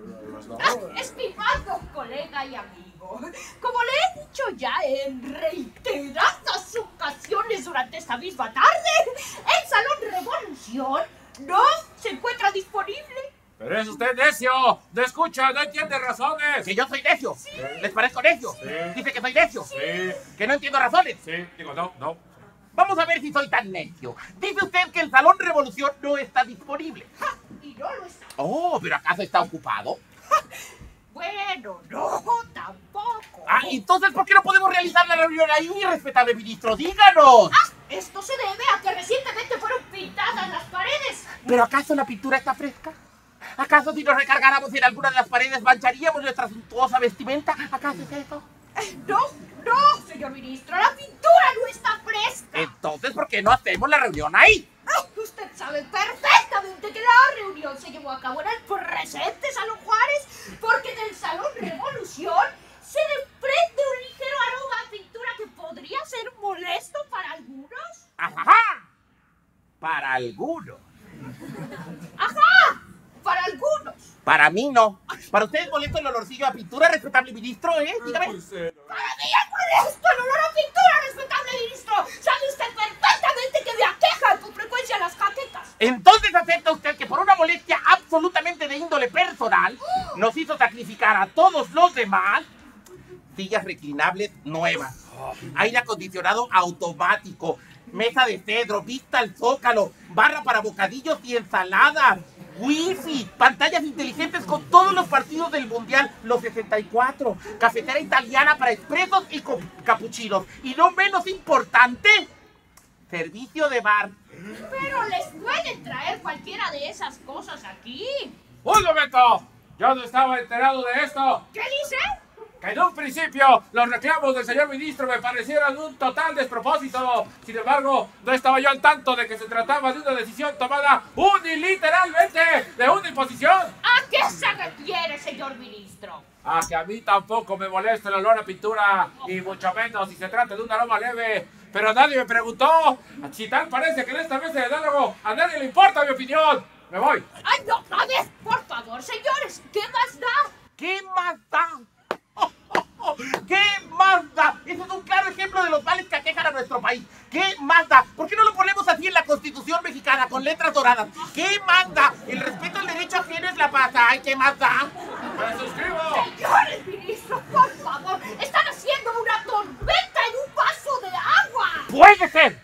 estimado colega y amigo, como le he dicho ya en reiteradas ocasiones durante esta misma tarde, el Salón Revolución no se encuentra disponible. Pero es usted necio, no escucha, no entiende razones. ¿Que yo soy necio? Sí. ¿Les parezco necio? Sí. ¿Dice que soy necio? Sí. ¿Que no entiendo razones? Sí, digo no, no. Vamos a ver si soy tan necio. Dice usted que el Salón Revolución no está disponible. Ja, y no lo está. Oh, ¿pero acaso está ocupado? Ja, bueno, no, tampoco. Ah, entonces, ¿por qué no podemos realizar la reunión ahí, respetable ministro? ¡Díganos! Ah, esto se debe a que recientemente fueron pintadas las paredes. ¿Pero acaso la pintura está fresca? ¿Acaso si nos recargáramos en alguna de las paredes mancharíamos nuestra suntuosa vestimenta? ¿Acaso es eso? Eh, no, no, señor ministro, la pintura no está fresca. Entonces, ¿por qué no hacemos la reunión ahí? Ay, usted sabe perfectamente que la reunión se llevó a cabo en el presente Salón Juárez, porque del Salón Revolución se desprende un ligero aroma a pintura que podría ser molesto para algunos. ¡Ajá! Para algunos. ¡Ajá! Para algunos. Para mí no. Para ustedes molesta el olorcillo a pintura, respetable ministro, ¿eh? Dígame. Para mí es molesto el olor a pintura, respetable ministro. Sabe usted perfectamente que me aquejan con frecuencia las jaquecas. Entonces acepta usted que por una molestia absolutamente de índole personal nos hizo sacrificar a todos los demás sillas reclinables nuevas, aire acondicionado automático, mesa de cedro, vista al zócalo, barra para bocadillos y ensaladas, wifi, pantallas inteligentes con todos los partidos del mundial, los sesenta y cuatro, cafetera italiana para expresos y capuchinos, y no menos importante, servicio de bar. Pero les pueden traer cualquiera de esas cosas aquí. ¡Un momento! Yo no estaba enterado de esto. ¿Qué dice? Que en un principio los reclamos del señor ministro me parecieran un total despropósito. Sin embargo, no estaba yo al tanto de que se trataba de una decisión tomada unilateralmente de una imposición. ¿A qué se refiere, señor ministro? A que a mí tampoco me molesta el olor a pintura, y mucho menos si se trata de un aroma leve. Pero nadie me preguntó. Si tal parece que en esta mesa de diálogo a nadie le importa mi opinión. Me voy. ¡Ay, no! A ver, por favor, señores, ¿qué más da? ¿Qué más da? Oh, oh, oh. ¿Qué más da? Ese es un claro ejemplo de los males que aquejan a nuestro país. ¿Qué más da? ¿Por qué no lo ponemos así en la Constitución mexicana con letras doradas? ¿Qué más da? El respeto al derecho ajeno es la paz. Ay, ¿qué más da? ¡Me suscribo! Señores ministros, por favor, están haciendo una tormenta en un vaso de agua. Puede ser,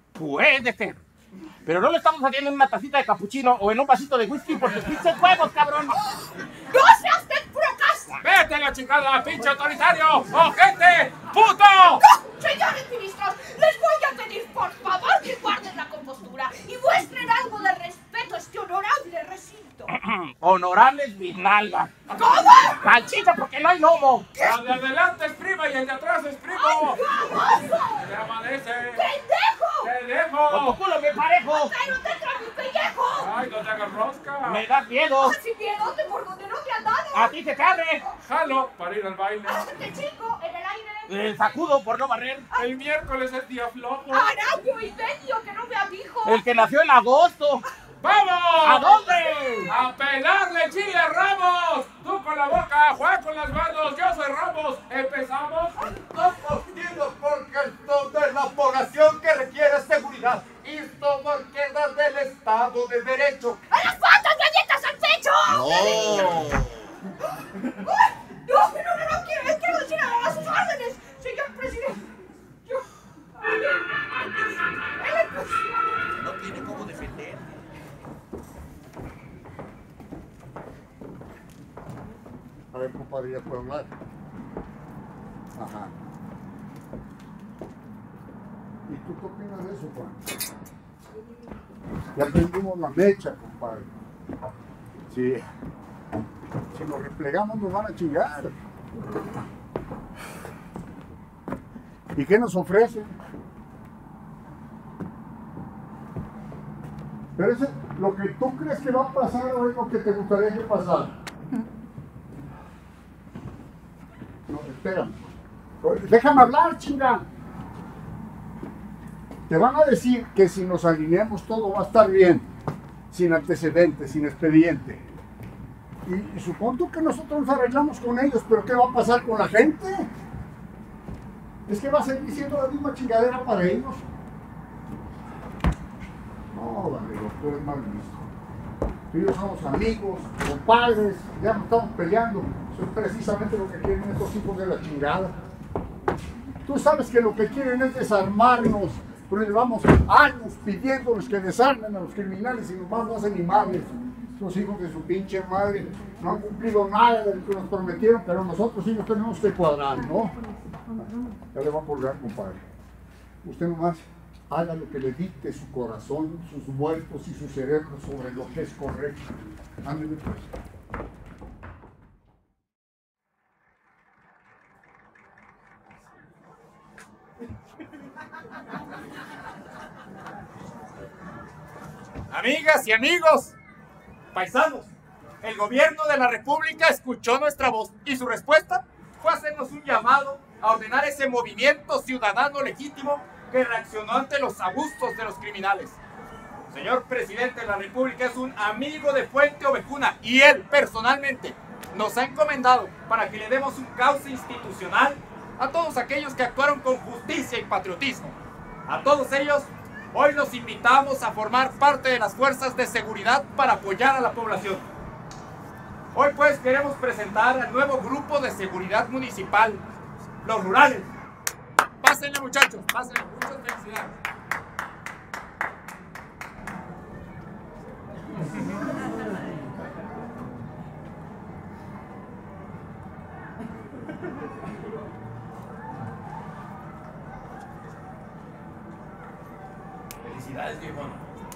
puede ser. Pero no lo estamos haciendo en una tacita de capuchino o en un vasito de whisky porque pinches huevos, cabrón. ¡No seas usted procasta! ¡Vete a la chingada, pinche autoritario! ¡Ojete! ¡Puto! ¡No! Señores ministros, les voy a pedir por favor que guarden la compostura y muestren algo de respeto a este honorable recinto. Honorables bisnalgas. ¿Cómo? Salchicha porque no hay lomo. El de adelante es prima y el de atrás es primo. ¡Ay, baboso! ¡Te amanece! ¡Pendejo! ¡Te dejo! ¡Con tu culo me parejo! ¡Pero te trago un pellejo! ¡Ay, no te hagas rosca! ¡Me das miedo! ¡Así miedote por donde no te han dado! ¡A ti te cabe! ¡Jalo para ir al baile! ¡Te chico en el aire! El sacudo por no barrer. El miércoles es día flojo. ¡Araño y medio que no me abijo! El que nació en agosto. ¡Vamos! ¿A dónde? ¡A pelarle chile a Ramos! Tú con la boca, Juan con las manos, yo soy Ramos. ¿Empezamos? Estamos unidos porque esto es la población que requiere seguridad y somos quedas del Estado de Derecho. ¡A las patas, galletas al pecho! No. No, no, no, no, quiero, quiero decir a sus órdenes, señor presidente. Yo... No tiene cómo defender. A ver, compadre, ya puedo hablar. Ajá. ¿Y tú qué opinas de eso, Juan? Ya prendimos la mecha, compadre. Sí. Si nos replegamos nos van a chingar. ¿Y qué nos ofrecen? Pero eso, lo que tú crees que va a pasar o es lo que te gustaría que pasara. No, espérame. Déjame hablar, chinga. Te van a decir que si nos alineamos todo va a estar bien, sin antecedentes, sin expediente. Y, y supongo que nosotros nos arreglamos con ellos, pero ¿qué va a pasar con la gente? Es que va a seguir siendo la misma chingadera para ellos. No, Barrigo, tú eres mal visto. Tú y yo somos amigos, compadres, ya no estamos peleando. Eso es precisamente lo que quieren estos hijos de la chingada. Tú sabes que lo que quieren es desarmarnos, pero llevamos años pidiéndoles que desarmen a los criminales y nomás no hacen ni madres. Estos hijos de su pinche madre no han cumplido nada de lo que nos prometieron, pero nosotros sí nos tenemos que cuadrar, ¿no? Ya le va a colgar, compadre. Usted nomás haga lo que le dicte su corazón, sus muertos y su cerebro sobre lo que es correcto. Ándale pues. Amigas y amigos, paisanos, el gobierno de la República escuchó nuestra voz y su respuesta fue hacernos un llamado a ordenar ese movimiento ciudadano legítimo que reaccionó ante los abusos de los criminales. señor presidente de la República es un amigo de Fuente Ovejuna y él personalmente nos ha encomendado para que le demos un cauce institucional a todos aquellos que actuaron con justicia y patriotismo. A todos ellos, hoy los invitamos a formar parte de las fuerzas de seguridad para apoyar a la población. Hoy pues queremos presentar al nuevo grupo de seguridad municipal, los rurales. Pásenle, muchachos, pásenle. Muchas felicidades. Felicidades, viejón.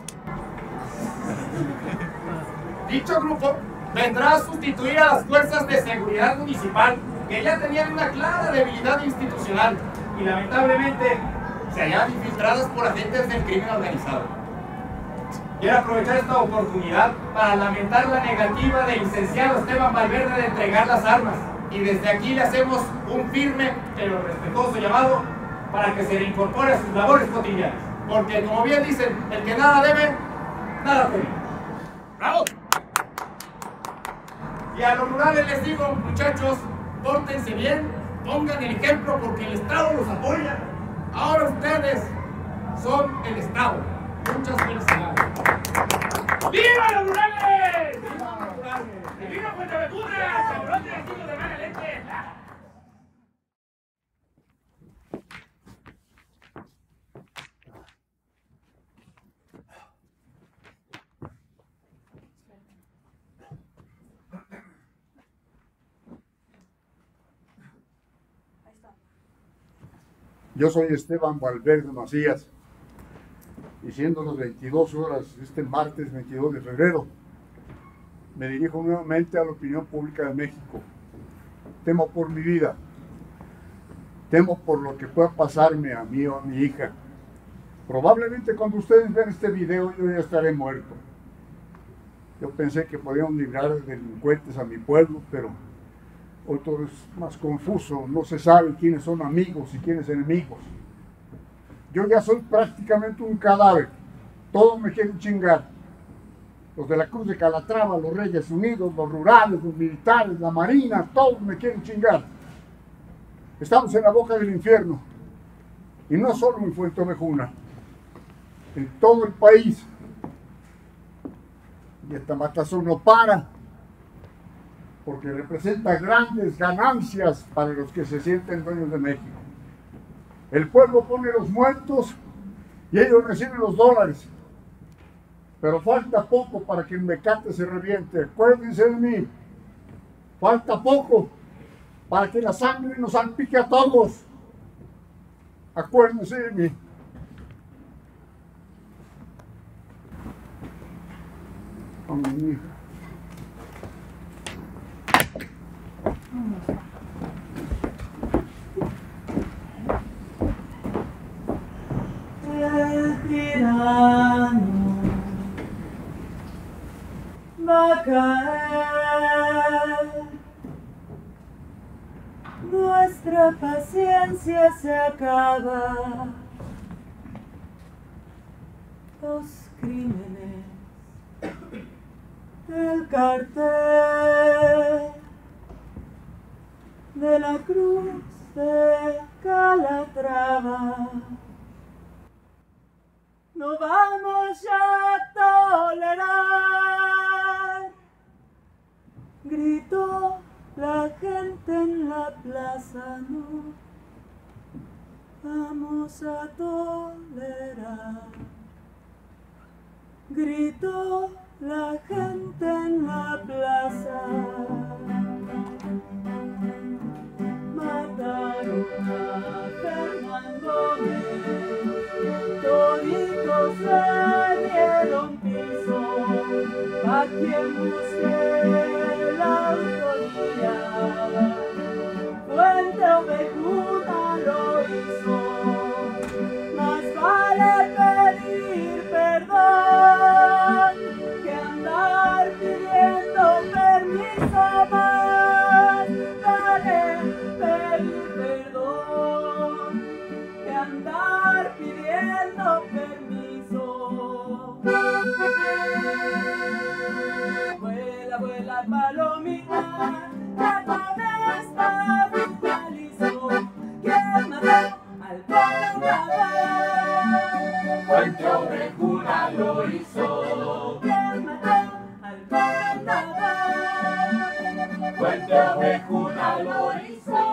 Dicho grupo vendrá a sustituir a las fuerzas de seguridad municipal que ya tenían una clara debilidad institucional y lamentablemente se hallaban infiltradas por agentes del crimen organizado. Quiero aprovechar esta oportunidad para lamentar la negativa del licenciado Esteban Valverde de entregar las armas y desde aquí le hacemos un firme pero respetuoso llamado para que se reincorpore a sus labores cotidianas, porque como bien dicen, el que nada debe, nada teme. ¡Bravo! Y a los rurales les digo, muchachos, pórtense bien, pongan el ejemplo porque el Estado los apoya. Ahora ustedes son el Estado. Muchas felicidades. ¡Viva los rurales! ¡Viva los rurales! ¡Y viva Fuente Ovejuna! ¡Cabrón de vecinos de mala leche! Yo soy Esteban Valverde Macías y siendo las veintidós horas este martes veintidós de febrero, me dirijo nuevamente a la opinión pública de México. Temo por mi vida, temo por lo que pueda pasarme a mí o a mi hija. Probablemente cuando ustedes vean este video yo ya estaré muerto. Yo pensé que podíamos librar de delincuentes a mi pueblo, pero hoy todo es más confuso, no se sabe quiénes son amigos y quiénes enemigos. Yo ya soy prácticamente un cadáver, todos me quieren chingar. Los de la Cruz de Calatrava, los Reyes Unidos, los rurales, los militares, la Marina, todos me quieren chingar. Estamos en la boca del infierno, y no solo en Fuente Ovejuna, en todo el país. Y esta matazón no para, porque representa grandes ganancias para los que se sienten dueños de México. El pueblo pone los muertos y ellos reciben los dólares. Pero falta poco para que el mecate se reviente. Acuérdense de mí. Falta poco para que la sangre nos salpique a todos. Acuérdense de mí. A mi hija. El tirano va a caer, nuestra paciencia se acaba, los crímenes del cartel de la Cruz de Calatrava. No vamos a tolerar, gritó la gente en la plaza, no vamos a tolerar, gritó la gente en la plaza. Mataron a Fernán Gómez, toditos se dieron piso, a quien busque la autoría, Fuente Ovejuna lo hizo. Más vale pedir perdón que andar pidiendo permiso. Más vale pedir perdón que andar pidiendo permiso. la palomita, la cabeza finalizó. ¿Quién mató al gobernador? Fuente Ovejuna lo hizo. ¿Quién mató al gobernador? Fuente Ovejuna lo hizo.